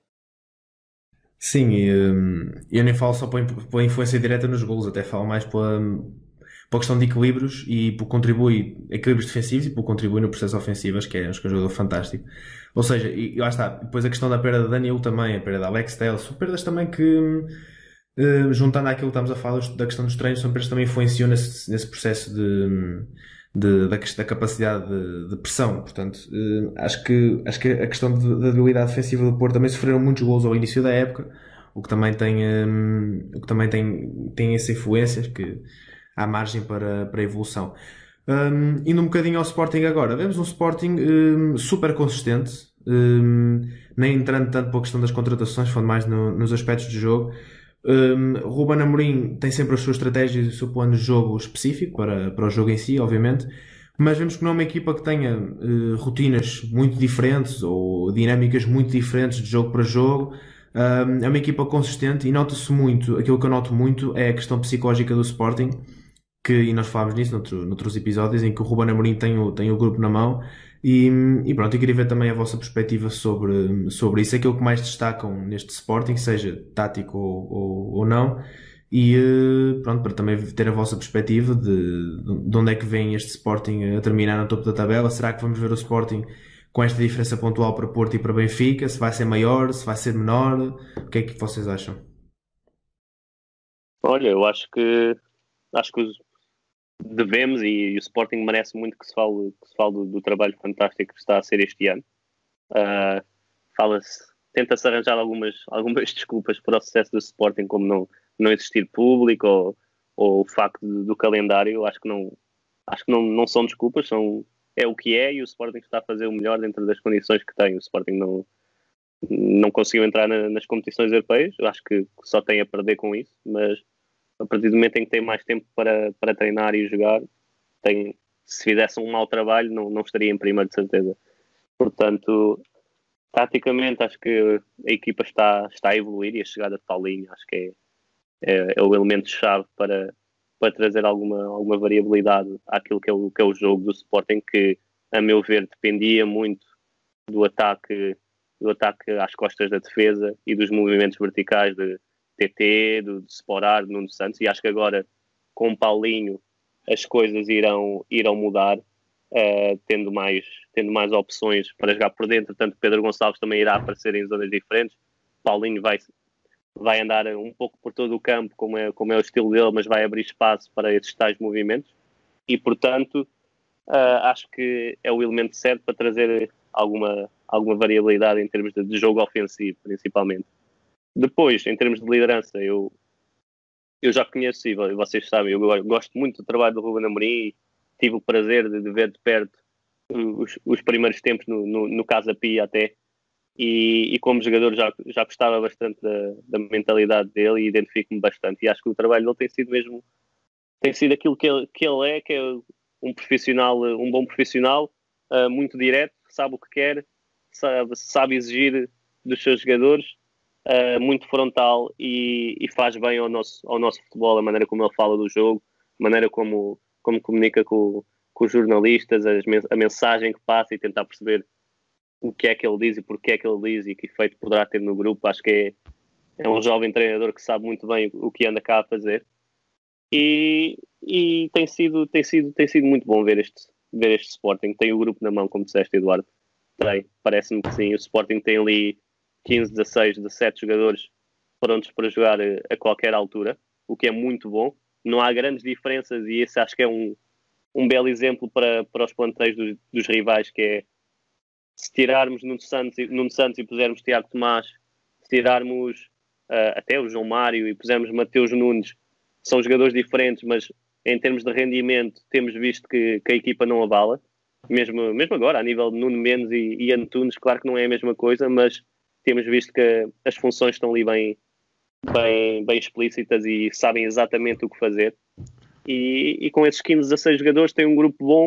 Sim, e, eu nem falo só pela influência direta nos golos, até falo mais pela, pela questão de equilíbrios e por contribui, equilíbrios defensivos e por contribui no processo ofensivo, acho que é, acho que é um jogador fantástico. Ou seja, e lá está, depois a questão da perda de Danilo também, a perda da Alex Telles, são perdas também que, Uh, juntando àquilo que estamos a falar da questão dos treinos, são perdas também influenciam nesse, nesse processo de, de, da, da capacidade de, de pressão. Portanto, uh, acho, que, acho que a questão de, da debilidade defensiva do Porto também sofreram muitos gols ao início da época, o que também tem, um, o que também tem, tem essa influência, que há margem para, para evolução. Um, indo um bocadinho ao Sporting agora, vemos um Sporting um, super consistente, um, nem entrando tanto para a questão das contratações, falando mais no, nos aspectos de jogo. Um, Ruben Amorim tem sempre as suas estratégias e o seu plano de jogo específico para, para o jogo em si, obviamente, mas vemos que não é uma equipa que tenha uh, rotinas muito diferentes ou dinâmicas muito diferentes de jogo para jogo. Um, é uma equipa consistente e nota-se muito, aquilo que eu noto muito é a questão psicológica do Sporting, que, e nós falámos nisso noutro, noutros episódios, em que o Ruben Amorim tem o, tem o grupo na mão. E, e pronto, eu queria ver também a vossa perspectiva sobre, sobre isso, aquilo que mais destacam neste Sporting, seja tático ou, ou, ou não, e pronto, para também ter a vossa perspectiva de, de onde é que vem este Sporting a terminar no topo da tabela. Será que vamos ver o Sporting com esta diferença pontual para Porto e para Benfica? Se vai ser maior, se vai ser menor? O que é que vocês acham? Olha, eu acho que acho que os devemos e, e o Sporting merece muito que se fale, que se fale do, do trabalho fantástico que está a ser este ano. Uh, fala-se, tenta-se arranjar algumas, algumas desculpas para o sucesso do Sporting, como não, não existir público ou, ou o facto do, do calendário. Acho que, não, acho que não, não são desculpas, são, é o que é, e o Sporting está a fazer o melhor dentro das condições que tem. O Sporting não, não conseguiu entrar na, nas competições europeias, eu acho que só tem a perder com isso, mas a partir do momento em que tem mais tempo para, para treinar e jogar, tem, se fizesse um mau trabalho, não, não estaria em primeiro, de certeza. Portanto, taticamente, acho que a equipa está, está a evoluir, e a chegada de Paulinho acho que é, é, é o elemento-chave para, para trazer alguma, alguma variabilidade àquilo que é, o, que é o jogo do Sporting, que, a meu ver, dependia muito do ataque, do ataque às costas da defesa e dos movimentos verticais de T T, do, de Sporar, de Nuno Santos, e acho que agora com o Paulinho as coisas irão, irão mudar, uh, tendo, mais, tendo mais opções para jogar por dentro. Tanto Pedro Gonçalves também irá aparecer em zonas diferentes. Paulinho vai, vai andar um pouco por todo o campo, como é, como é o estilo dele, mas vai abrir espaço para esses tais movimentos, e portanto uh, acho que é o elemento certo para trazer alguma, alguma variabilidade em termos de, de jogo ofensivo, principalmente. Depois, em termos de liderança, eu, eu já conheço, e vocês sabem, eu gosto muito do trabalho do Ruben Amorim, e tive o prazer de, de ver de perto os, os primeiros tempos no, no, no Casa Pia até, e, e como jogador já, já gostava bastante da, da mentalidade dele e identifico-me bastante, e acho que o trabalho dele tem sido mesmo, tem sido aquilo que ele, que ele é, que é um profissional, um bom profissional, uh, muito direto, sabe o que quer, sabe, sabe exigir dos seus jogadores, Uh, muito frontal, e, e faz bem ao nosso, ao nosso futebol, a maneira como ele fala do jogo, a maneira como, como comunica com, com os jornalistas, as, a mensagem que passa, e tentar perceber o que é que ele diz e porque é que ele diz e que efeito poderá ter no grupo. Acho que é, é um jovem treinador que sabe muito bem o que anda cá a fazer, e, e tem, sido, tem, sido, tem sido muito bom ver este, ver este Sporting. Tem o grupo na mão, como disseste, Eduardo. Tem, parece-me que sim. O Sporting tem ali quinze, dezasseis, dezassete jogadores prontos para jogar a qualquer altura, o que é muito bom. Não há grandes diferenças, e esse acho que é um, um belo exemplo para, para os plantéis dos, dos rivais, que é, se tirarmos Nuno Santos, Nuno Santos e pusermos Tiago Tomás, se tirarmos uh, até o João Mário e pusermos Mateus Nunes, são jogadores diferentes, mas em termos de rendimento temos visto que, que a equipa não avala, mesmo, mesmo agora, a nível de Nuno Mendes e, e Antunes, claro que não é a mesma coisa, mas temos visto que as funções estão ali bem, bem, bem explícitas e sabem exatamente o que fazer. E, e com esses quinze, dezasseis jogadores tem um grupo bom,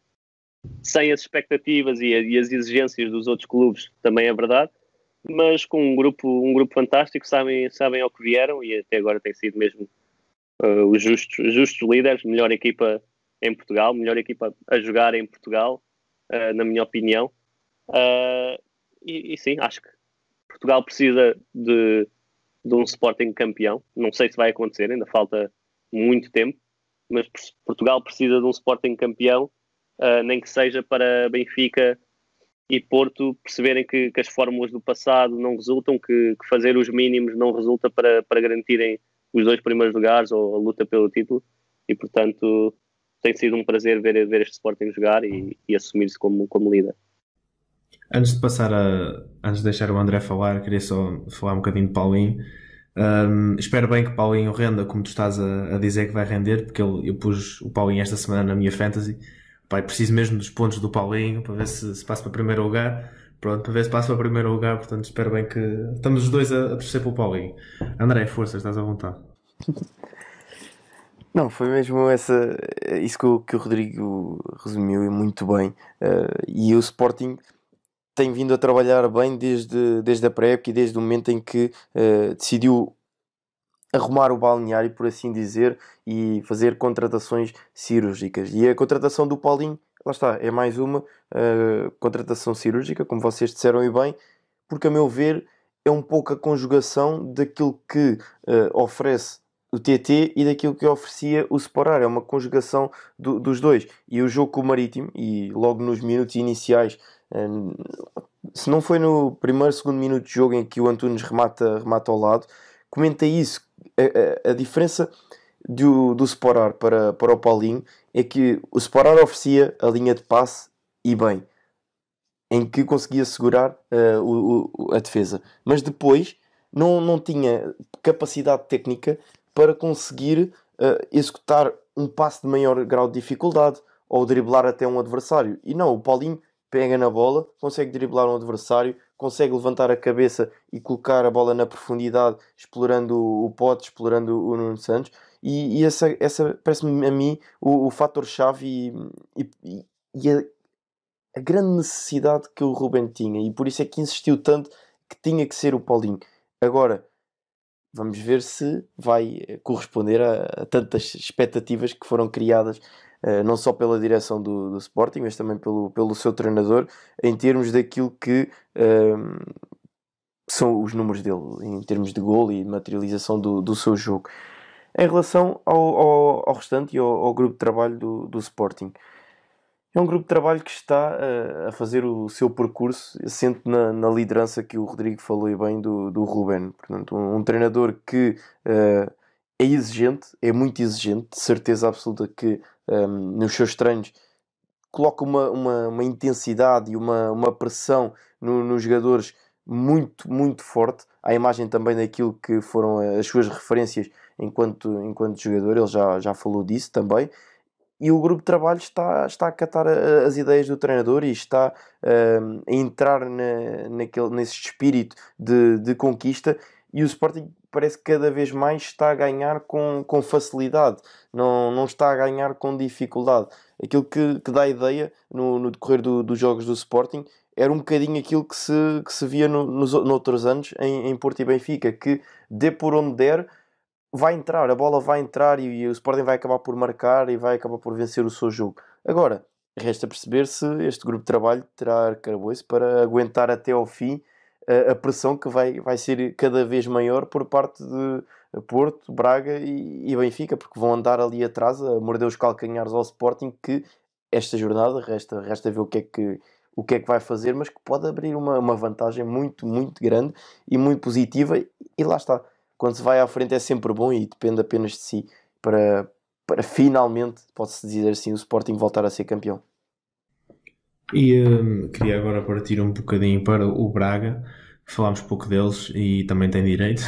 sem as expectativas e, a, e as exigências dos outros clubes, também é verdade, mas com um grupo, um grupo fantástico, sabem, sabem ao que vieram, e até agora tem sido mesmo uh, os justos, justos líderes, melhor equipa em Portugal, melhor equipa a jogar em Portugal, uh, na minha opinião. Uh, e, e sim, acho que Portugal precisa de, de um Sporting campeão. Não sei se vai acontecer, ainda falta muito tempo, mas Portugal precisa de um Sporting campeão, uh, nem que seja para Benfica e Porto perceberem que, que as fórmulas do passado não resultam, que, que fazer os mínimos não resulta para, para garantirem os dois primeiros lugares ou a luta pelo título, e portanto tem sido um prazer ver, ver este Sporting jogar e, e assumir-se como, como líder. Antes de passar a... Antes de deixar o André falar, queria só falar um bocadinho de Paulinho. Um, espero bem que Paulinho renda, como tu estás a, a dizer que vai render, porque ele, eu pus o Paulinho esta semana na minha fantasy. Pai, preciso mesmo dos pontos do Paulinho para ver se, se passa para primeiro lugar. Pronto, para ver se passa para primeiro lugar, portanto espero bem que... Estamos os dois a, a torcer pelo Paulinho. André, força, estás à vontade. Não, foi mesmo essa, isso que o, que o Rodrigo resumiu muito bem. Uh, e o Sporting tem vindo a trabalhar bem desde, desde a pré-época e desde o momento em que uh, decidiu arrumar o balneário, por assim dizer, e fazer contratações cirúrgicas. E a contratação do Paulinho, lá está, é mais uma uh, contratação cirúrgica, como vocês disseram e bem, porque a meu ver é um pouco a conjugação daquilo que uh, oferece o T T e daquilo que oferecia o Sporar. É uma conjugação do, dos dois. E o jogo com o Marítimo, e logo nos minutos iniciais, uh, se não foi no primeiro, segundo minuto de jogo em que o Antunes remata, remata ao lado, comentei isso. A, a, a diferença do, do Sporar para, para o Paulinho é que o Sporar oferecia a linha de passe e bem, em que conseguia segurar uh, o, o, a defesa, mas depois não, não tinha capacidade técnica para conseguir uh, executar um passe de maior grau de dificuldade ou driblar até um adversário. E não, o Paulinho pega na bola, consegue driblar um adversário, consegue levantar a cabeça e colocar a bola na profundidade, explorando o Pote, explorando o Nuno Santos. E, e essa, essa parece-me a mim o, o fator-chave e, e, e a, a grande necessidade que o Ruben tinha. E por isso é que insistiu tanto que tinha que ser o Paulinho. Agora, vamos ver se vai corresponder a, a tantas expectativas que foram criadas, Uh, não só pela direção do, do Sporting, mas também pelo, pelo seu treinador, em termos daquilo que uh, são os números dele, em termos de gol e de materialização do, do seu jogo. Em relação ao, ao, ao restante e ao, ao grupo de trabalho do, do Sporting, é um grupo de trabalho que está uh, a fazer o seu percurso, assente na, na liderança que o Rodrigo falou e bem do, do Ruben. Portanto, um, um treinador que uh, é exigente, é muito exigente, de certeza absoluta que Um, nos seus treinos coloca uma, uma, uma intensidade e uma, uma pressão no, nos jogadores muito, muito forte, à imagem também daquilo que foram as suas referências enquanto, enquanto jogador. Ele já, já falou disso também, e o grupo de trabalho está, está a acatar a, as ideias do treinador e está um, a entrar na, naquele, nesse espírito de, de conquista, e o Sporting parece que cada vez mais está a ganhar com, com facilidade, não, não está a ganhar com dificuldade. Aquilo que, que dá ideia no, no decorrer do, dos jogos do Sporting era um bocadinho aquilo que se, que se via no, nos noutros anos em, em Porto e Benfica, que dê por onde der, vai entrar, a bola vai entrar e, e o Sporting vai acabar por marcar e vai acabar por vencer o seu jogo. Agora, resta perceber se este grupo de trabalho terá arcabouço para aguentar até ao fim a pressão que vai, vai ser cada vez maior por parte de Porto, Braga e, e Benfica, porque vão andar ali atrás a morder os calcanhares ao Sporting, que esta jornada resta, resta ver o que, é que, o que é que vai fazer, mas que pode abrir uma, uma vantagem muito, muito grande e muito positiva. E lá está, quando se vai à frente é sempre bom e depende apenas de si para, para finalmente, pode-se dizer assim, o Sporting voltar a ser campeão. E um, queria agora partir um bocadinho para o Braga. Falámos pouco deles e também tem direito.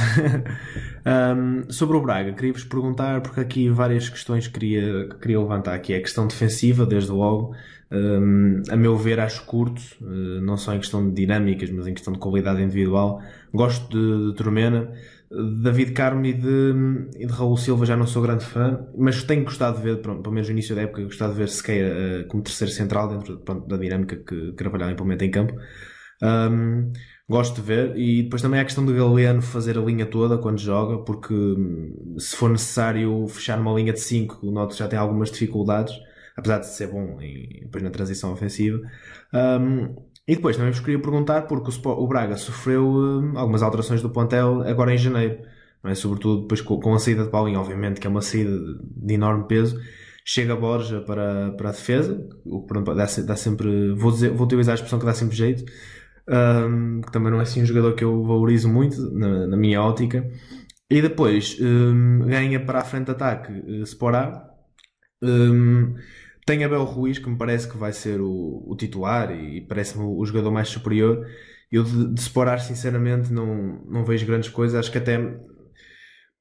um, sobre o Braga, queria-vos perguntar, porque aqui várias questões que queria, que queria levantar, que é a questão defensiva, desde logo. Um, a meu ver, acho curto, uh, não só em questão de dinâmicas, mas em questão de qualidade individual. Gosto de, de Turmena. David Carmo e de, e de Raul Silva já não sou grande fã, mas tenho gostado de ver, pronto, pelo menos no início da época, gostado de ver Sequeira uh, como terceiro central dentro, pronto, da dinâmica que Carvalhal implementa em campo. Um, gosto de ver, e depois também há a questão de Galeano fazer a linha toda quando joga, porque se for necessário fechar numa linha de cinco, o Noto já tem algumas dificuldades, apesar de ser bom em, depois na transição ofensiva. Um, E depois também vos queria perguntar, porque o, Sport, o Braga sofreu uh, algumas alterações do plantel agora em janeiro, não é? Sobretudo depois com, com a saída de Paulinho, obviamente, que é uma saída de, de enorme peso. Chega Borja para, para a defesa, o que dá, dá sempre, vou, dizer, vou utilizar a expressão que dá sempre jeito, um, que também não é assim um jogador que eu valorizo muito na, na minha ótica. E depois um, ganha para a frente de ataque uh, Sporar. Um, Tem Abel Ruiz, que me parece que vai ser o, o titular e parece-me o, o jogador mais superior. Eu de, de Sporar, sinceramente, não, não vejo grandes coisas. Acho que até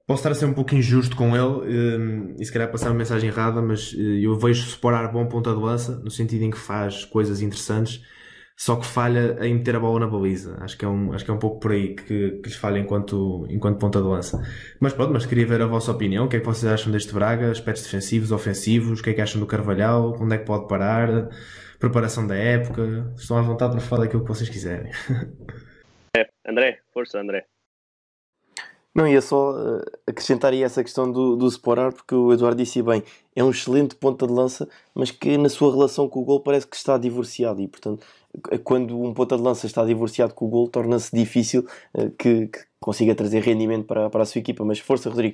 Posso estar a ser um pouco injusto com ele e se calhar passar uma mensagem errada, mas eu vejo Sporar bom ponta de lança, no sentido em que faz coisas interessantes, só que falha em meter a bola na baliza. Acho que é um, acho que é um pouco por aí que, que lhes falha enquanto, enquanto ponta de lança. Mas pronto, mas queria ver a vossa opinião. O que é que vocês acham deste Braga? Aspectos defensivos, ofensivos? O que é que acham do Carvalhal? Onde é que pode parar? Preparação da época? Estão à vontade para falar daquilo que vocês quiserem. É, André, força André. Não, ia só uh, acrescentar aí essa questão do, do Sporar, porque o Eduardo disse bem, é um excelente ponta de lança, mas que na sua relação com o gol parece que está divorciado, e portanto, quando um ponta de lança está divorciado com o gol, torna-se difícil uh, que, que consiga trazer rendimento para, para a sua equipa. Mas força, Rodrigo.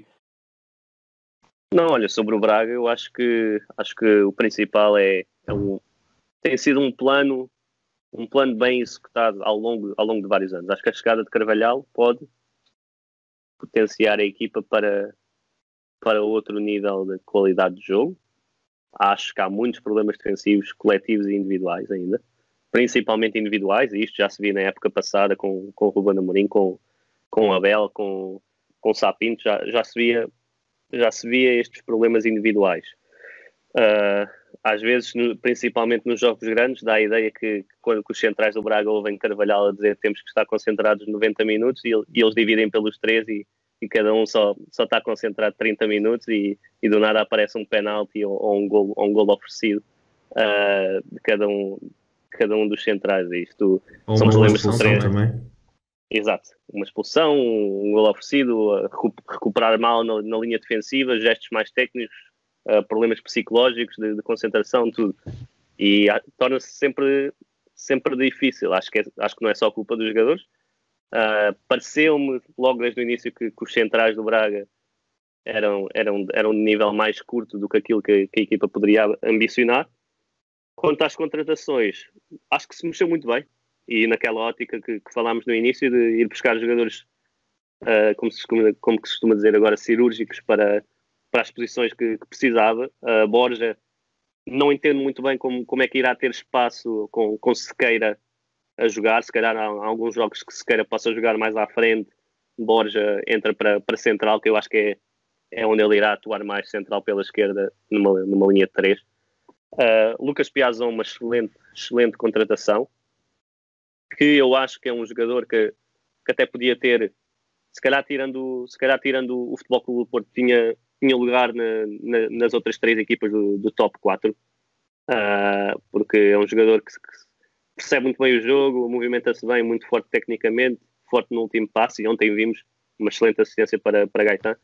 Não, olha, sobre o Braga, eu acho que, acho que o principal é, é um, tem sido um plano, um plano bem executado ao longo, ao longo de vários anos. Acho que a chegada de Carvalhal pode potenciar a equipa para, para outro nível de qualidade de jogo. Acho que há muitos problemas defensivos, coletivos e individuais ainda, principalmente individuais, e isto já se viu na época passada com, com o Ruben Amorim, com, com o Abel, com, com o Sapinto, já, já, se via, já se via estes problemas individuais. Uh, às vezes, no, principalmente nos jogos grandes, dá a ideia que, que quando que os centrais do Braga ouvem Carvalhal a dizer que temos que estar concentrados noventa minutos e, e eles dividem pelos três e, e cada um só, só está concentrado trinta minutos e, e do nada aparece um penalti ou, ou, um, golo, ou um golo oferecido uh, de cada um, cada um dos centrais. Isto ou são uma problemas de três. Também. Exato, uma expulsão, um golo oferecido, recuperar mal na, na linha defensiva, gestos mais técnicos, Uh, problemas psicológicos, de, de concentração, tudo. E uh, torna-se sempre, sempre difícil. Acho que, é, acho que não é só culpa dos jogadores. Uh, pareceu-me logo desde o início que, que os centrais do Braga eram, eram, eram de nível mais curto do que aquilo que, que a equipa poderia ambicionar. Quanto às contratações, acho que se mexeu muito bem. E naquela ótica que, que falámos no início, de ir buscar jogadores, uh, como, se, como, como que se costuma dizer agora, cirúrgicos para para as posições que, que precisava. Uh, Borja, não entendo muito bem como, como é que irá ter espaço com, com Sequeira a jogar. Se calhar há, há alguns jogos que Sequeira possa jogar mais à frente. Borja entra para, para central, que eu acho que é, é onde ele irá atuar mais, central pela esquerda, numa, numa linha de três. Uh, Lucas Piazon, uma excelente, excelente contratação, que eu acho que é um jogador que, que até podia ter, se calhar tirando, se calhar tirando o Futebol Clube do Porto, tinha tinha lugar na, na, nas outras três equipas do, do top quatro, uh, porque é um jogador que, que percebe muito bem o jogo, movimenta-se bem, muito forte tecnicamente, forte no último passe, e ontem vimos uma excelente assistência para, para Gaetan.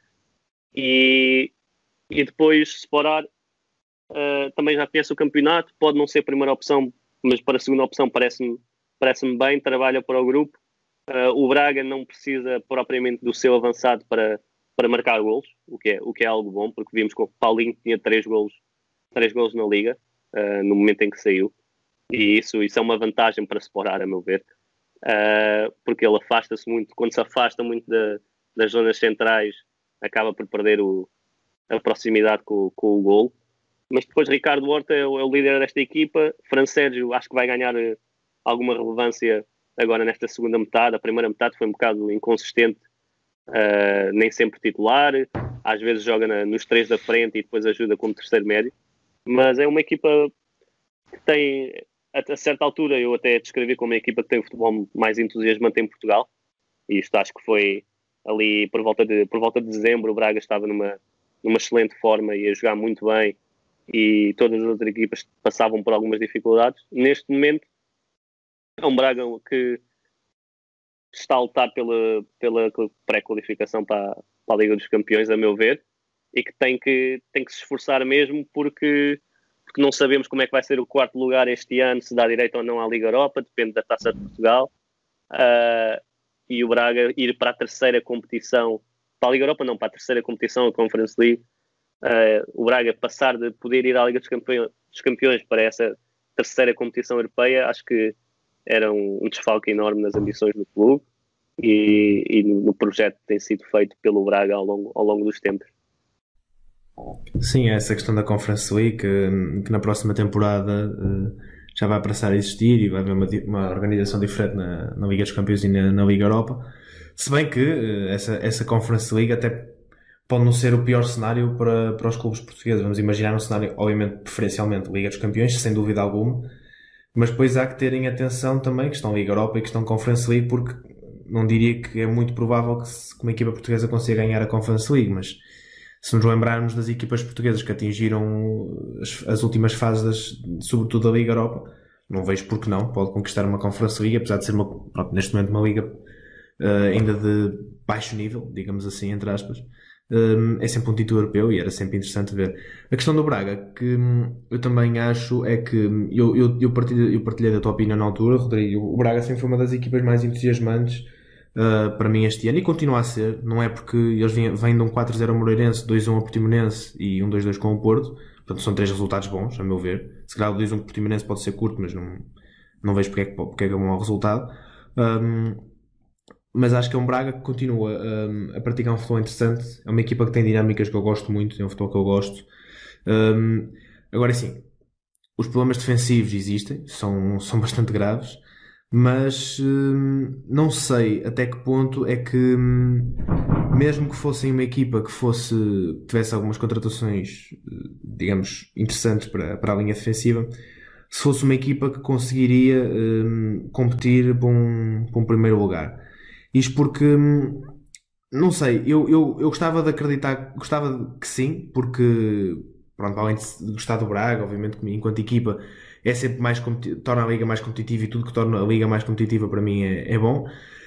E, e depois Sporar, uh, também já conhece o campeonato, pode não ser a primeira opção, mas para a segunda opção parece-me, parece-me bem, trabalha para o grupo. Uh, o Braga não precisa propriamente do seu avançado para para marcar golos, o que, é, o que é algo bom, porque vimos que o Paulinho tinha três golos, três golos na Liga, uh, no momento em que saiu, e isso, isso é uma vantagem para Sporar, a meu ver, uh, porque ele afasta-se muito, quando se afasta muito da, das zonas centrais, acaba por perder o, a proximidade com, com o golo. Mas depois Ricardo Horta é o, é o líder desta equipa. Fran Sérgio acho que vai ganhar uh, alguma relevância agora nesta segunda metade. A primeira metade foi um bocado inconsistente, Uh, nem sempre titular, às vezes joga na, nos três da frente e depois ajuda como terceiro médio, mas é uma equipa que tem, a, a certa altura eu até descrevi como uma equipa que tem o futebol mais entusiasmante em Portugal, e isto acho que foi ali por volta de, por volta de dezembro. O Braga estava numa, numa excelente forma e a jogar muito bem, e todas as outras equipas passavam por algumas dificuldades. Neste momento é um Braga que está a lutar pela, pela pré-qualificação para, para a Liga dos Campeões, a meu ver, e que tem que, tem que se esforçar mesmo, porque, porque não sabemos como é que vai ser o quarto lugar este ano, se dá direito ou não à Liga Europa, depende da Taça de Portugal, uh, e o Braga ir para a terceira competição, para a Liga Europa não, para a terceira competição, a Conference League, uh, o Braga passar de poder ir à Liga dos Campeões, dos Campeões para essa terceira competição europeia, acho que era um, um desfalque enorme nas ambições do clube e, e no projeto que tem sido feito pelo Braga ao longo, ao longo dos tempos. Sim, é essa questão da Conference League, que, que na próxima temporada uh, já vai passar a existir e vai haver uma, uma organização diferente na, na Liga dos Campeões e na, na Liga Europa. Se bem que uh, essa, essa Conference League até pode não ser o pior cenário para, para os clubes portugueses. Vamos imaginar um cenário, obviamente, preferencialmente Liga dos Campeões, sem dúvida alguma, mas depois há que terem atenção também que estão Liga Europa e que estão Conference League, porque não diria que é muito provável que, se, que uma equipa portuguesa consiga ganhar a Conference League, mas se nos lembrarmos das equipas portuguesas que atingiram as, as últimas fases, das, sobretudo da Liga Europa, não vejo por que não, pode conquistar uma Conference League, apesar de ser uma, pronto, neste momento uma liga uh, ainda de baixo nível, digamos assim, entre aspas. Um, é sempre um título europeu e era sempre interessante ver. A questão do Braga, que hum, eu também acho, é que hum, eu, eu, eu, partilhei, eu partilhei da tua opinião na altura, Rodrigo. O Braga sempre foi uma das equipas mais entusiasmantes uh, para mim este ano e continua a ser. Não é porque eles vêm, vêm de um quatro a zero ao Moreirense, dois a um ao Portimonense e um dois a dois com o Porto. Portanto, são três resultados bons, a meu ver. Se calhar o dois a um com o Portimonense pode ser curto, mas não, não vejo porque é, que, porque é que é um mau resultado. Um, Mas acho que é um Braga que continua um, a praticar um futebol interessante. É uma equipa que tem dinâmicas que eu gosto muito, é um futebol que eu gosto. Um, agora sim, os problemas defensivos existem, são, são bastante graves, mas um, não sei até que ponto é que, um, mesmo que fossem uma equipa que fosse, tivesse algumas contratações, digamos, interessantes para, para a linha defensiva, se fosse uma equipa que conseguiria um, competir para um, para um primeiro lugar. Isto porque, não sei, eu, eu, eu gostava de acreditar, gostava que sim, porque, pronto, além de gostar do Braga, obviamente, enquanto equipa, é sempre mais, torna a Liga mais competitiva e tudo que torna a Liga mais competitiva para mim é, é bom.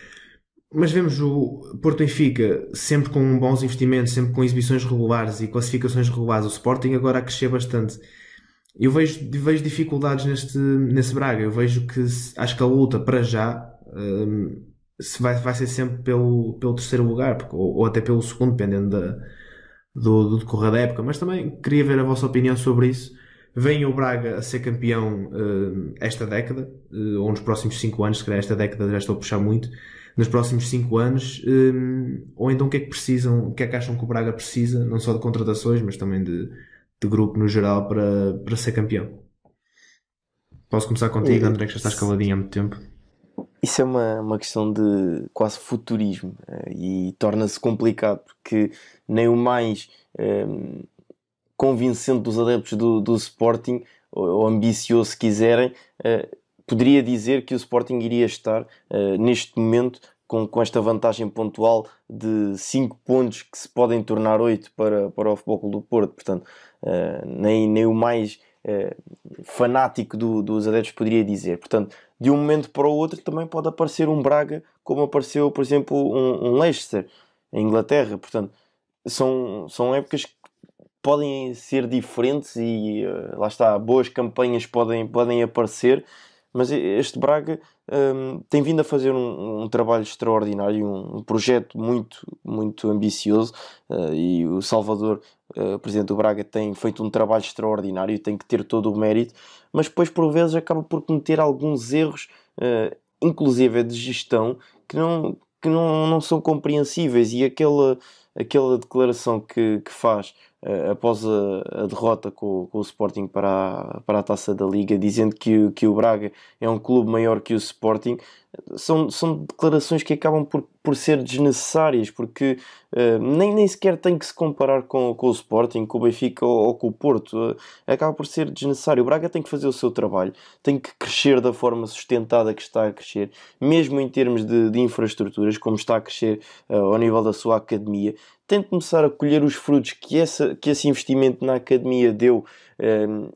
Mas vemos o Porto Benfica sempre com bons investimentos, sempre com exibições regulares e classificações regulares, o Sporting agora a crescer bastante. Eu vejo, vejo dificuldades neste, nesse Braga, eu vejo que acho que a luta para já... Hum, se vai, vai ser sempre pelo, pelo terceiro lugar, porque, ou, ou até pelo segundo, dependendo da, do, do decorrer da época. Mas também queria ver a vossa opinião sobre isso. Vem o Braga a ser campeão uh, esta década, uh, ou nos próximos cinco anos, se calhar esta década já estou a puxar muito, nos próximos cinco anos, um, ou então o que é que precisam, o que é que acham que o Braga precisa, não só de contratações, mas também de, de grupo no geral, para, para ser campeão? Posso começar contigo, André, que já estás caladinho há muito tempo. Isso é uma, uma questão de quase futurismo e torna-se complicado porque nem o mais um, convincente dos adeptos do, do Sporting, ou, ou ambicioso se quiserem, uh, poderia dizer que o Sporting iria estar uh, neste momento com, com esta vantagem pontual de cinco pontos que se podem tornar oito para, para o Futebol Clube do Porto. Portanto, uh, nem, nem o mais uh, fanático do, dos adeptos poderia dizer. Portanto, de um momento para o outro também pode aparecer um Braga, como apareceu, por exemplo, um, um Leicester em Inglaterra. Portanto, são, são épocas que podem ser diferentes e uh, lá está, boas campanhas podem, podem aparecer, mas este Braga um, tem vindo a fazer um, um trabalho extraordinário, um, um projeto muito, muito ambicioso, uh, e o Salvador, uh, presidente do Braga, tem feito um trabalho extraordinário e tem que ter todo o mérito, mas depois por vezes acaba por cometer alguns erros, uh, inclusive de gestão, que não, que não, não são compreensíveis, e aquela, aquela declaração que, que faz uh, após a, a derrota com, com o Sporting para a, para a Taça da Liga, dizendo que, que o Braga é um clube maior que o Sporting, são, são declarações que acabam por, por ser desnecessárias, porque uh, nem, nem sequer tem que se comparar com, com o Sporting, com o Benfica ou, ou com o Porto. Uh, acaba por ser desnecessário. O Braga tem que fazer o seu trabalho, tem que crescer da forma sustentada que está a crescer, mesmo em termos de, de infraestruturas, como está a crescer uh, ao nível da sua academia. Tem de começar a colher os frutos que, essa, que esse investimento na academia deu, um,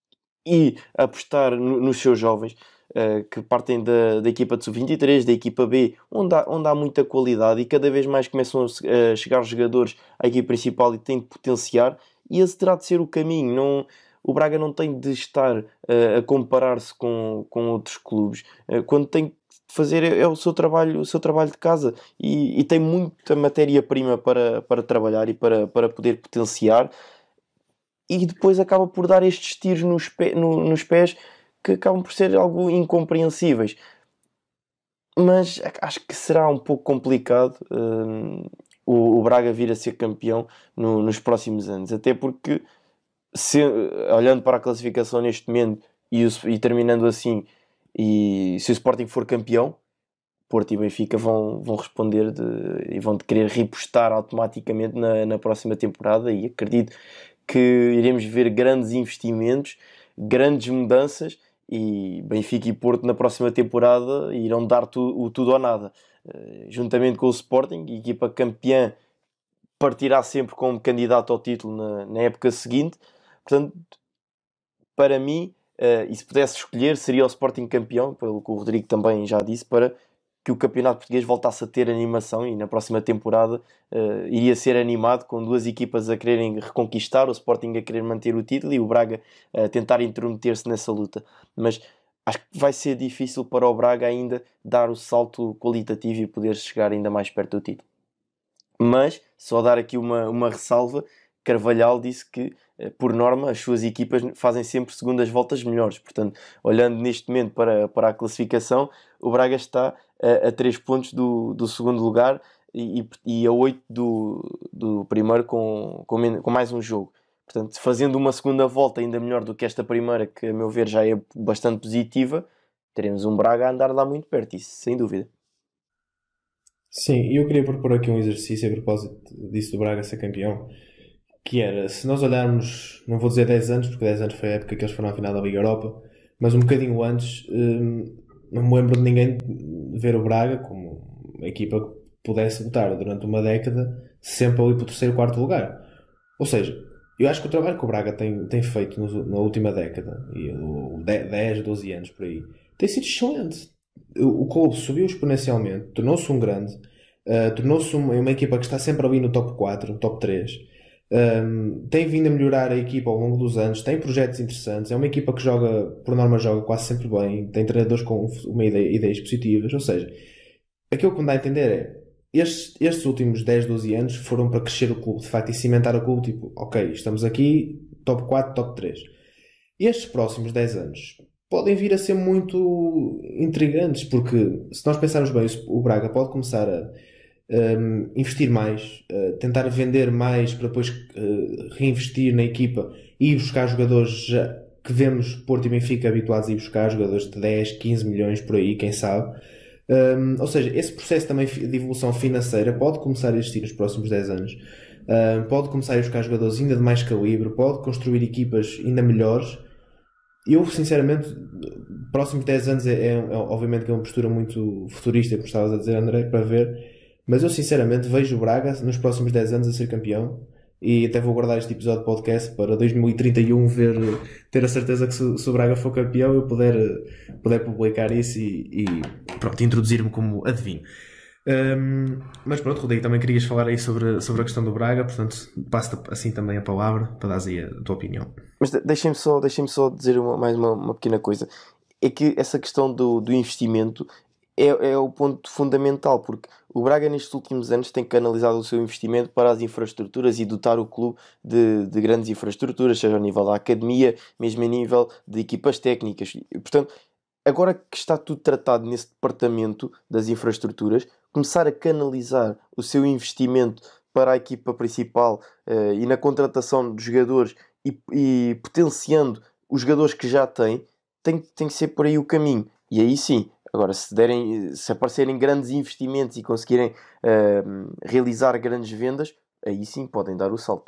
e apostar no, nos seus jovens, uh, que partem da, da equipa de sub vinte e três, da equipa B, onde há, onde há muita qualidade, e cada vez mais começam a, a chegar jogadores à equipa principal e têm de potenciar, e esse terá de ser o caminho. Não, o Braga não tem de estar uh, a comparar-se com, com outros clubes, uh, quando tem que fazer é o seu trabalho, o seu trabalho de casa, e, e tem muita matéria-prima para, para trabalhar e para, para poder potenciar, e depois acaba por dar estes tiros nos, pé, no, nos pés que acabam por ser algo incompreensíveis. Mas acho que será um pouco complicado um, o, o Braga vir a ser campeão no, nos próximos anos, até porque, se, olhando para a classificação neste momento e, e terminando assim, e se o Sporting for campeão, Porto e Benfica vão, vão responder de, e vão de querer repostar automaticamente na, na próxima temporada, e acredito que iremos ver grandes investimentos, grandes mudanças, e Benfica e Porto na próxima temporada irão dar tu, o tudo ou nada. Uh, juntamente com o Sporting, a equipa campeã partirá sempre como candidato ao título na, na época seguinte. Portanto, para mim, uh, e se pudesse escolher, seria o Sporting campeão, pelo que o Rodrigo também já disse, para que o campeonato português voltasse a ter animação, e na próxima temporada uh, iria ser animado, com duas equipas a quererem reconquistar, o Sporting a querer manter o título e o Braga a tentar intrometer-se nessa luta. Mas acho que vai ser difícil para o Braga ainda dar o salto qualitativo e poder chegar ainda mais perto do título. Mas, só dar aqui uma, uma ressalva, Carvalhal disse que, por norma, as suas equipas fazem sempre segundas voltas melhores. Portanto, olhando neste momento para, para a classificação, o Braga está a, a três pontos do, do segundo lugar e, e a oito do, do primeiro com, com, com mais um jogo. Portanto, fazendo uma segunda volta ainda melhor do que esta primeira, que a meu ver já é bastante positiva, teremos um Braga a andar lá muito perto, isso sem dúvida. Sim, e eu queria propor aqui um exercício a propósito disso do Braga ser campeão, que era, se nós olharmos, não vou dizer dez anos, porque dez anos foi a época que eles foram à final da Liga Europa, mas um bocadinho antes, hum, não me lembro de ninguém ver o Braga como uma equipa que pudesse lutar durante uma década sempre ali para o terceiro, quarto lugar. Ou seja, eu acho que o trabalho que o Braga tem, tem feito no, na última década, e o dez, doze anos por aí, tem sido excelente. O, o clube subiu exponencialmente, tornou-se um grande, uh, tornou-se uma, uma equipa que está sempre ali no top quatro, top três. Um, tem vindo a melhorar a equipa ao longo dos anos, tem projetos interessantes, é uma equipa que joga, por norma joga quase sempre bem, tem treinadores com uma ideia, ideias positivas, ou seja, aquilo que me dá a entender é, estes, estes últimos dez, doze anos foram para crescer o clube, de facto, e cimentar o clube, tipo, ok, estamos aqui, top quatro, top três. Estes próximos dez anos podem vir a ser muito intrigantes, porque se nós pensarmos bem, o Braga pode começar a Um, investir mais, uh, tentar vender mais para depois uh, reinvestir na equipa e buscar jogadores já, que vemos Porto e Benfica habituados a ir buscar, jogadores de dez, quinze milhões por aí, quem sabe. Um, ou seja, esse processo também de evolução financeira pode começar a existir nos próximos dez anos. Um, pode começar a buscar jogadores ainda de mais calibre, pode construir equipas ainda melhores. Eu, sinceramente, próximos dez anos é, é, é obviamente que é uma postura muito futurista, como estavas a dizer, André, para ver. Mas eu sinceramente vejo o Braga nos próximos dez anos a ser campeão, e até vou guardar este episódio de podcast para dois mil e trinta e um ver, ter a certeza que se, se o Braga for campeão eu puder, puder publicar isso e, e pronto, introduzir-me como adivinho. Um, mas pronto, Rodrigo, também querias falar aí sobre, sobre a questão do Braga, portanto passo assim também a palavra para dar aí a tua opinião. Mas deixem-me só, deixem-me só dizer uma, mais uma, uma pequena coisa, é que essa questão do, do investimento É, é o ponto fundamental, porque o Braga nestes últimos anos tem canalizado o seu investimento para as infraestruturas e dotar o clube de, de grandes infraestruturas, seja ao nível da academia, mesmo a nível de equipas técnicas. E, portanto, agora que está tudo tratado nesse departamento das infraestruturas, começar a canalizar o seu investimento para a equipa principal uh, e na contratação de jogadores e, e potenciando os jogadores que já têm, tem, tem que ser por aí o caminho. E aí sim, agora, se, derem, se aparecerem grandes investimentos e conseguirem uh, realizar grandes vendas, aí sim podem dar o salto.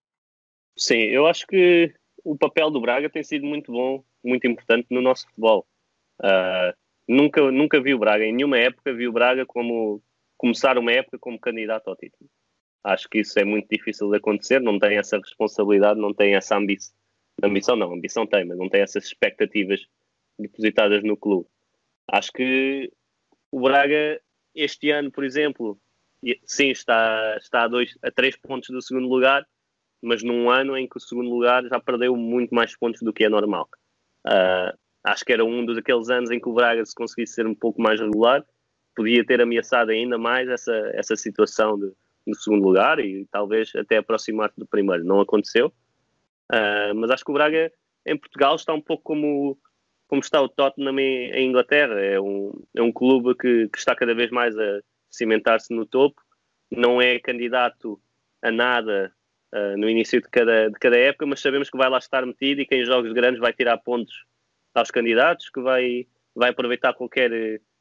Sim, eu acho que o papel do Braga tem sido muito bom, muito importante no nosso futebol. Uh, nunca, nunca vi o Braga, em nenhuma época vi o Braga como começar uma época como candidato ao título. Acho que isso é muito difícil de acontecer, não tem essa responsabilidade, não tem essa ambição. Ambição não, ambição tem, mas não tem essas expectativas depositadas no clube. Acho que o Braga, este ano, por exemplo, sim, está, está a, dois, a três pontos do segundo lugar, mas num ano em que o segundo lugar já perdeu muito mais pontos do que é normal. Uh, acho que era um dos aqueles anos em que o Braga, se conseguisse ser um pouco mais regular, podia ter ameaçado ainda mais essa, essa situação de, do segundo lugar e talvez até aproximar-se do primeiro. Não aconteceu, uh, mas acho que o Braga, em Portugal, está um pouco como... como está o Tottenham em Inglaterra. É um, é um clube que, que está cada vez mais a cimentar-se no topo, não é candidato a nada uh, no início de cada, de cada época, mas sabemos que vai lá estar metido e que em jogos grandes vai tirar pontos aos candidatos, que vai, vai aproveitar qualquer,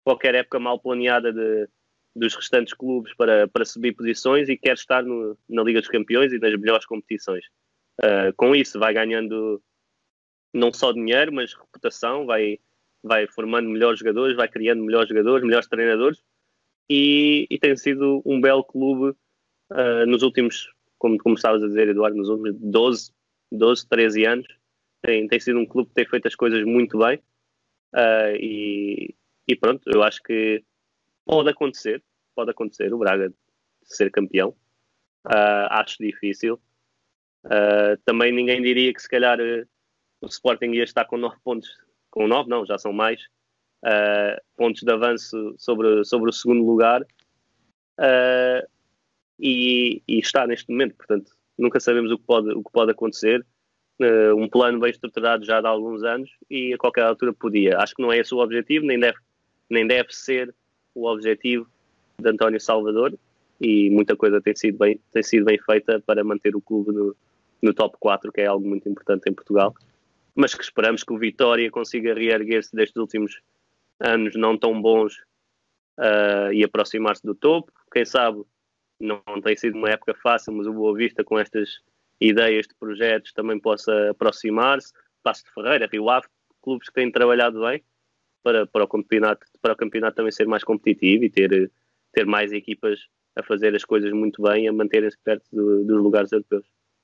qualquer época mal planeada de, dos restantes clubes para, para subir posições e quer estar no, na Liga dos Campeões e nas melhores competições. Uh, com isso vai ganhando não só dinheiro, mas reputação, vai, vai formando melhores jogadores, vai criando melhores jogadores, melhores treinadores, e, e tem sido um belo clube uh, nos últimos, como, como estavas a dizer, Eduardo, nos últimos doze, doze, treze anos. Tem, tem sido um clube que tem feito as coisas muito bem, uh, e, e pronto, eu acho que pode acontecer, pode acontecer o Braga ser campeão. Uh, acho difícil. Uh, também ninguém diria que se calhar uh, o Sporting ia estar com nove pontos, com nove não, já são mais uh, pontos de avanço sobre, sobre o segundo lugar, uh, e, e está neste momento, portanto nunca sabemos o que pode, o que pode acontecer. Uh, um plano bem estruturado já de há alguns anos e a qualquer altura podia. Acho que não é esse o objetivo, nem deve, nem deve ser o objetivo de António Salvador, e muita coisa tem sido bem, tem sido bem feita para manter o clube no, no top quatro, que é algo muito importante em Portugal, mas que esperamos que o Vitória consiga reerguer-se destes últimos anos não tão bons uh, e aproximar-se do topo. Quem sabe, não, não tem sido uma época fácil, mas o Boa Vista com estas ideias de projetos também possa aproximar-se. Paços de Ferreira, Rio Ave, clubes que têm trabalhado bem para, para, o campeonato, para o campeonato também ser mais competitivo e ter, ter mais equipas a fazer as coisas muito bem e a manterem-se perto do, dos lugares europeus.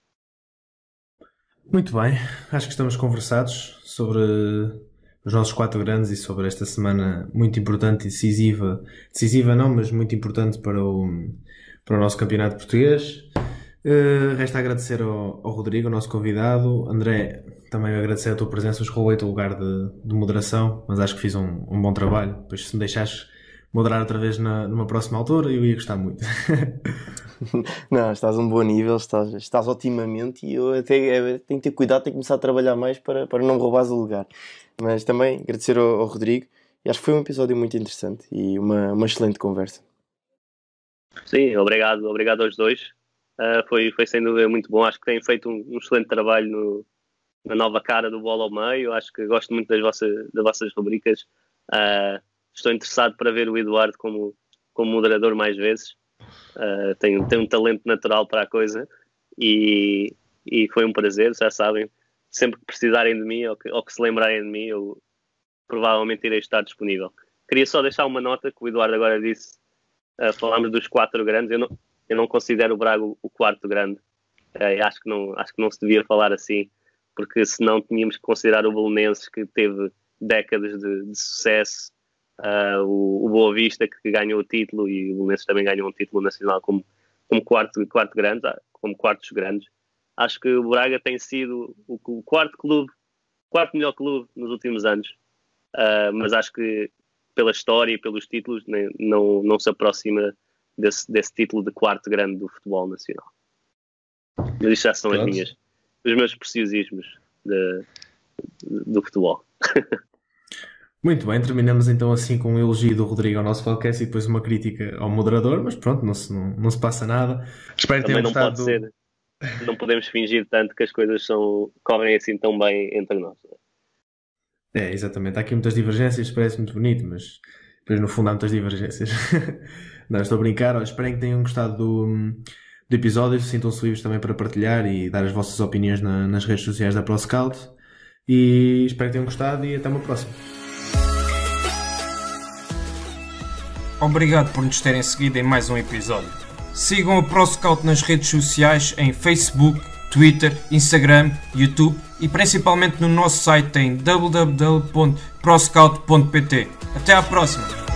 Muito bem, acho que estamos conversados sobre os nossos quatro grandes e sobre esta semana muito importante e decisiva, decisiva não, mas muito importante para o, para o nosso campeonato português. Uh, resta agradecer ao, ao Rodrigo, o nosso convidado. André, também agradecer a tua presença. Os roubei-te o lugar de, de moderação, mas acho que fiz um, um bom trabalho. Depois, se me deixares moderar outra vez na, numa próxima altura, eu ia gostar muito. Não, estás a um bom nível, estás, estás otimamente, e eu até tenho que ter cuidado, tenho que começar a trabalhar mais para, para não roubares o lugar. Mas também agradecer ao, ao Rodrigo, e acho que foi um episódio muito interessante e uma, uma excelente conversa. Sim, obrigado, obrigado aos dois. Uh, foi, foi sem dúvida muito bom. Acho que têm feito um, um excelente trabalho no, na nova cara do Bola ao Meio. Acho que gosto muito das vossas, das vossas rubricas. Uh, estou interessado para ver o Eduardo como, como moderador mais vezes. Uh, tem, tem um talento natural para a coisa, e, e foi um prazer, já sabem. Sempre que precisarem de mim ou que, ou que se lembrarem de mim, eu provavelmente irei estar disponível. Queria só deixar uma nota que o Eduardo agora disse. Uh, falámos dos quatro grandes. Eu não, eu não considero o Braga o quarto grande. Uh, acho, que não, acho que não se devia falar assim, porque senão tínhamos que considerar o Belenenses, que teve décadas de, de sucesso, uh, o, o Boa Vista, que ganhou o título, e o Belenenses também ganhou um título nacional como, como quarto, quarto grande, como quartos grandes. Acho que o Braga tem sido o, o quarto clube, quarto melhor clube nos últimos anos, uh, mas acho que pela história e pelos títulos nem, não, não se aproxima desse, desse título de quarto grande do futebol nacional. Mas isto já são as minhas, os meus preciosismos de, de, do futebol. Muito bem, terminamos então assim com um elogio do Rodrigo ao nosso podcast e depois uma crítica ao moderador, mas pronto, não se, não, não se passa nada. Espero que tenham gostado. Não pode do... ser, não podemos fingir tanto que as coisas são, correm assim tão bem entre nós. É, exatamente. Há aqui muitas divergências, parece muito bonito, mas depois no fundo há muitas divergências. Não, estou a brincar. Olha, espero que tenham gostado do, do episódio. Sintam-se livres também para partilhar e dar as vossas opiniões na, nas redes sociais da ProScout. E espero que tenham gostado e até uma próxima. Obrigado por nos terem seguido em mais um episódio. Sigam a ProScout nas redes sociais em Facebook, Twitter, Instagram, YouTube e principalmente no nosso site em w w w ponto proscout ponto p t. Até à próxima!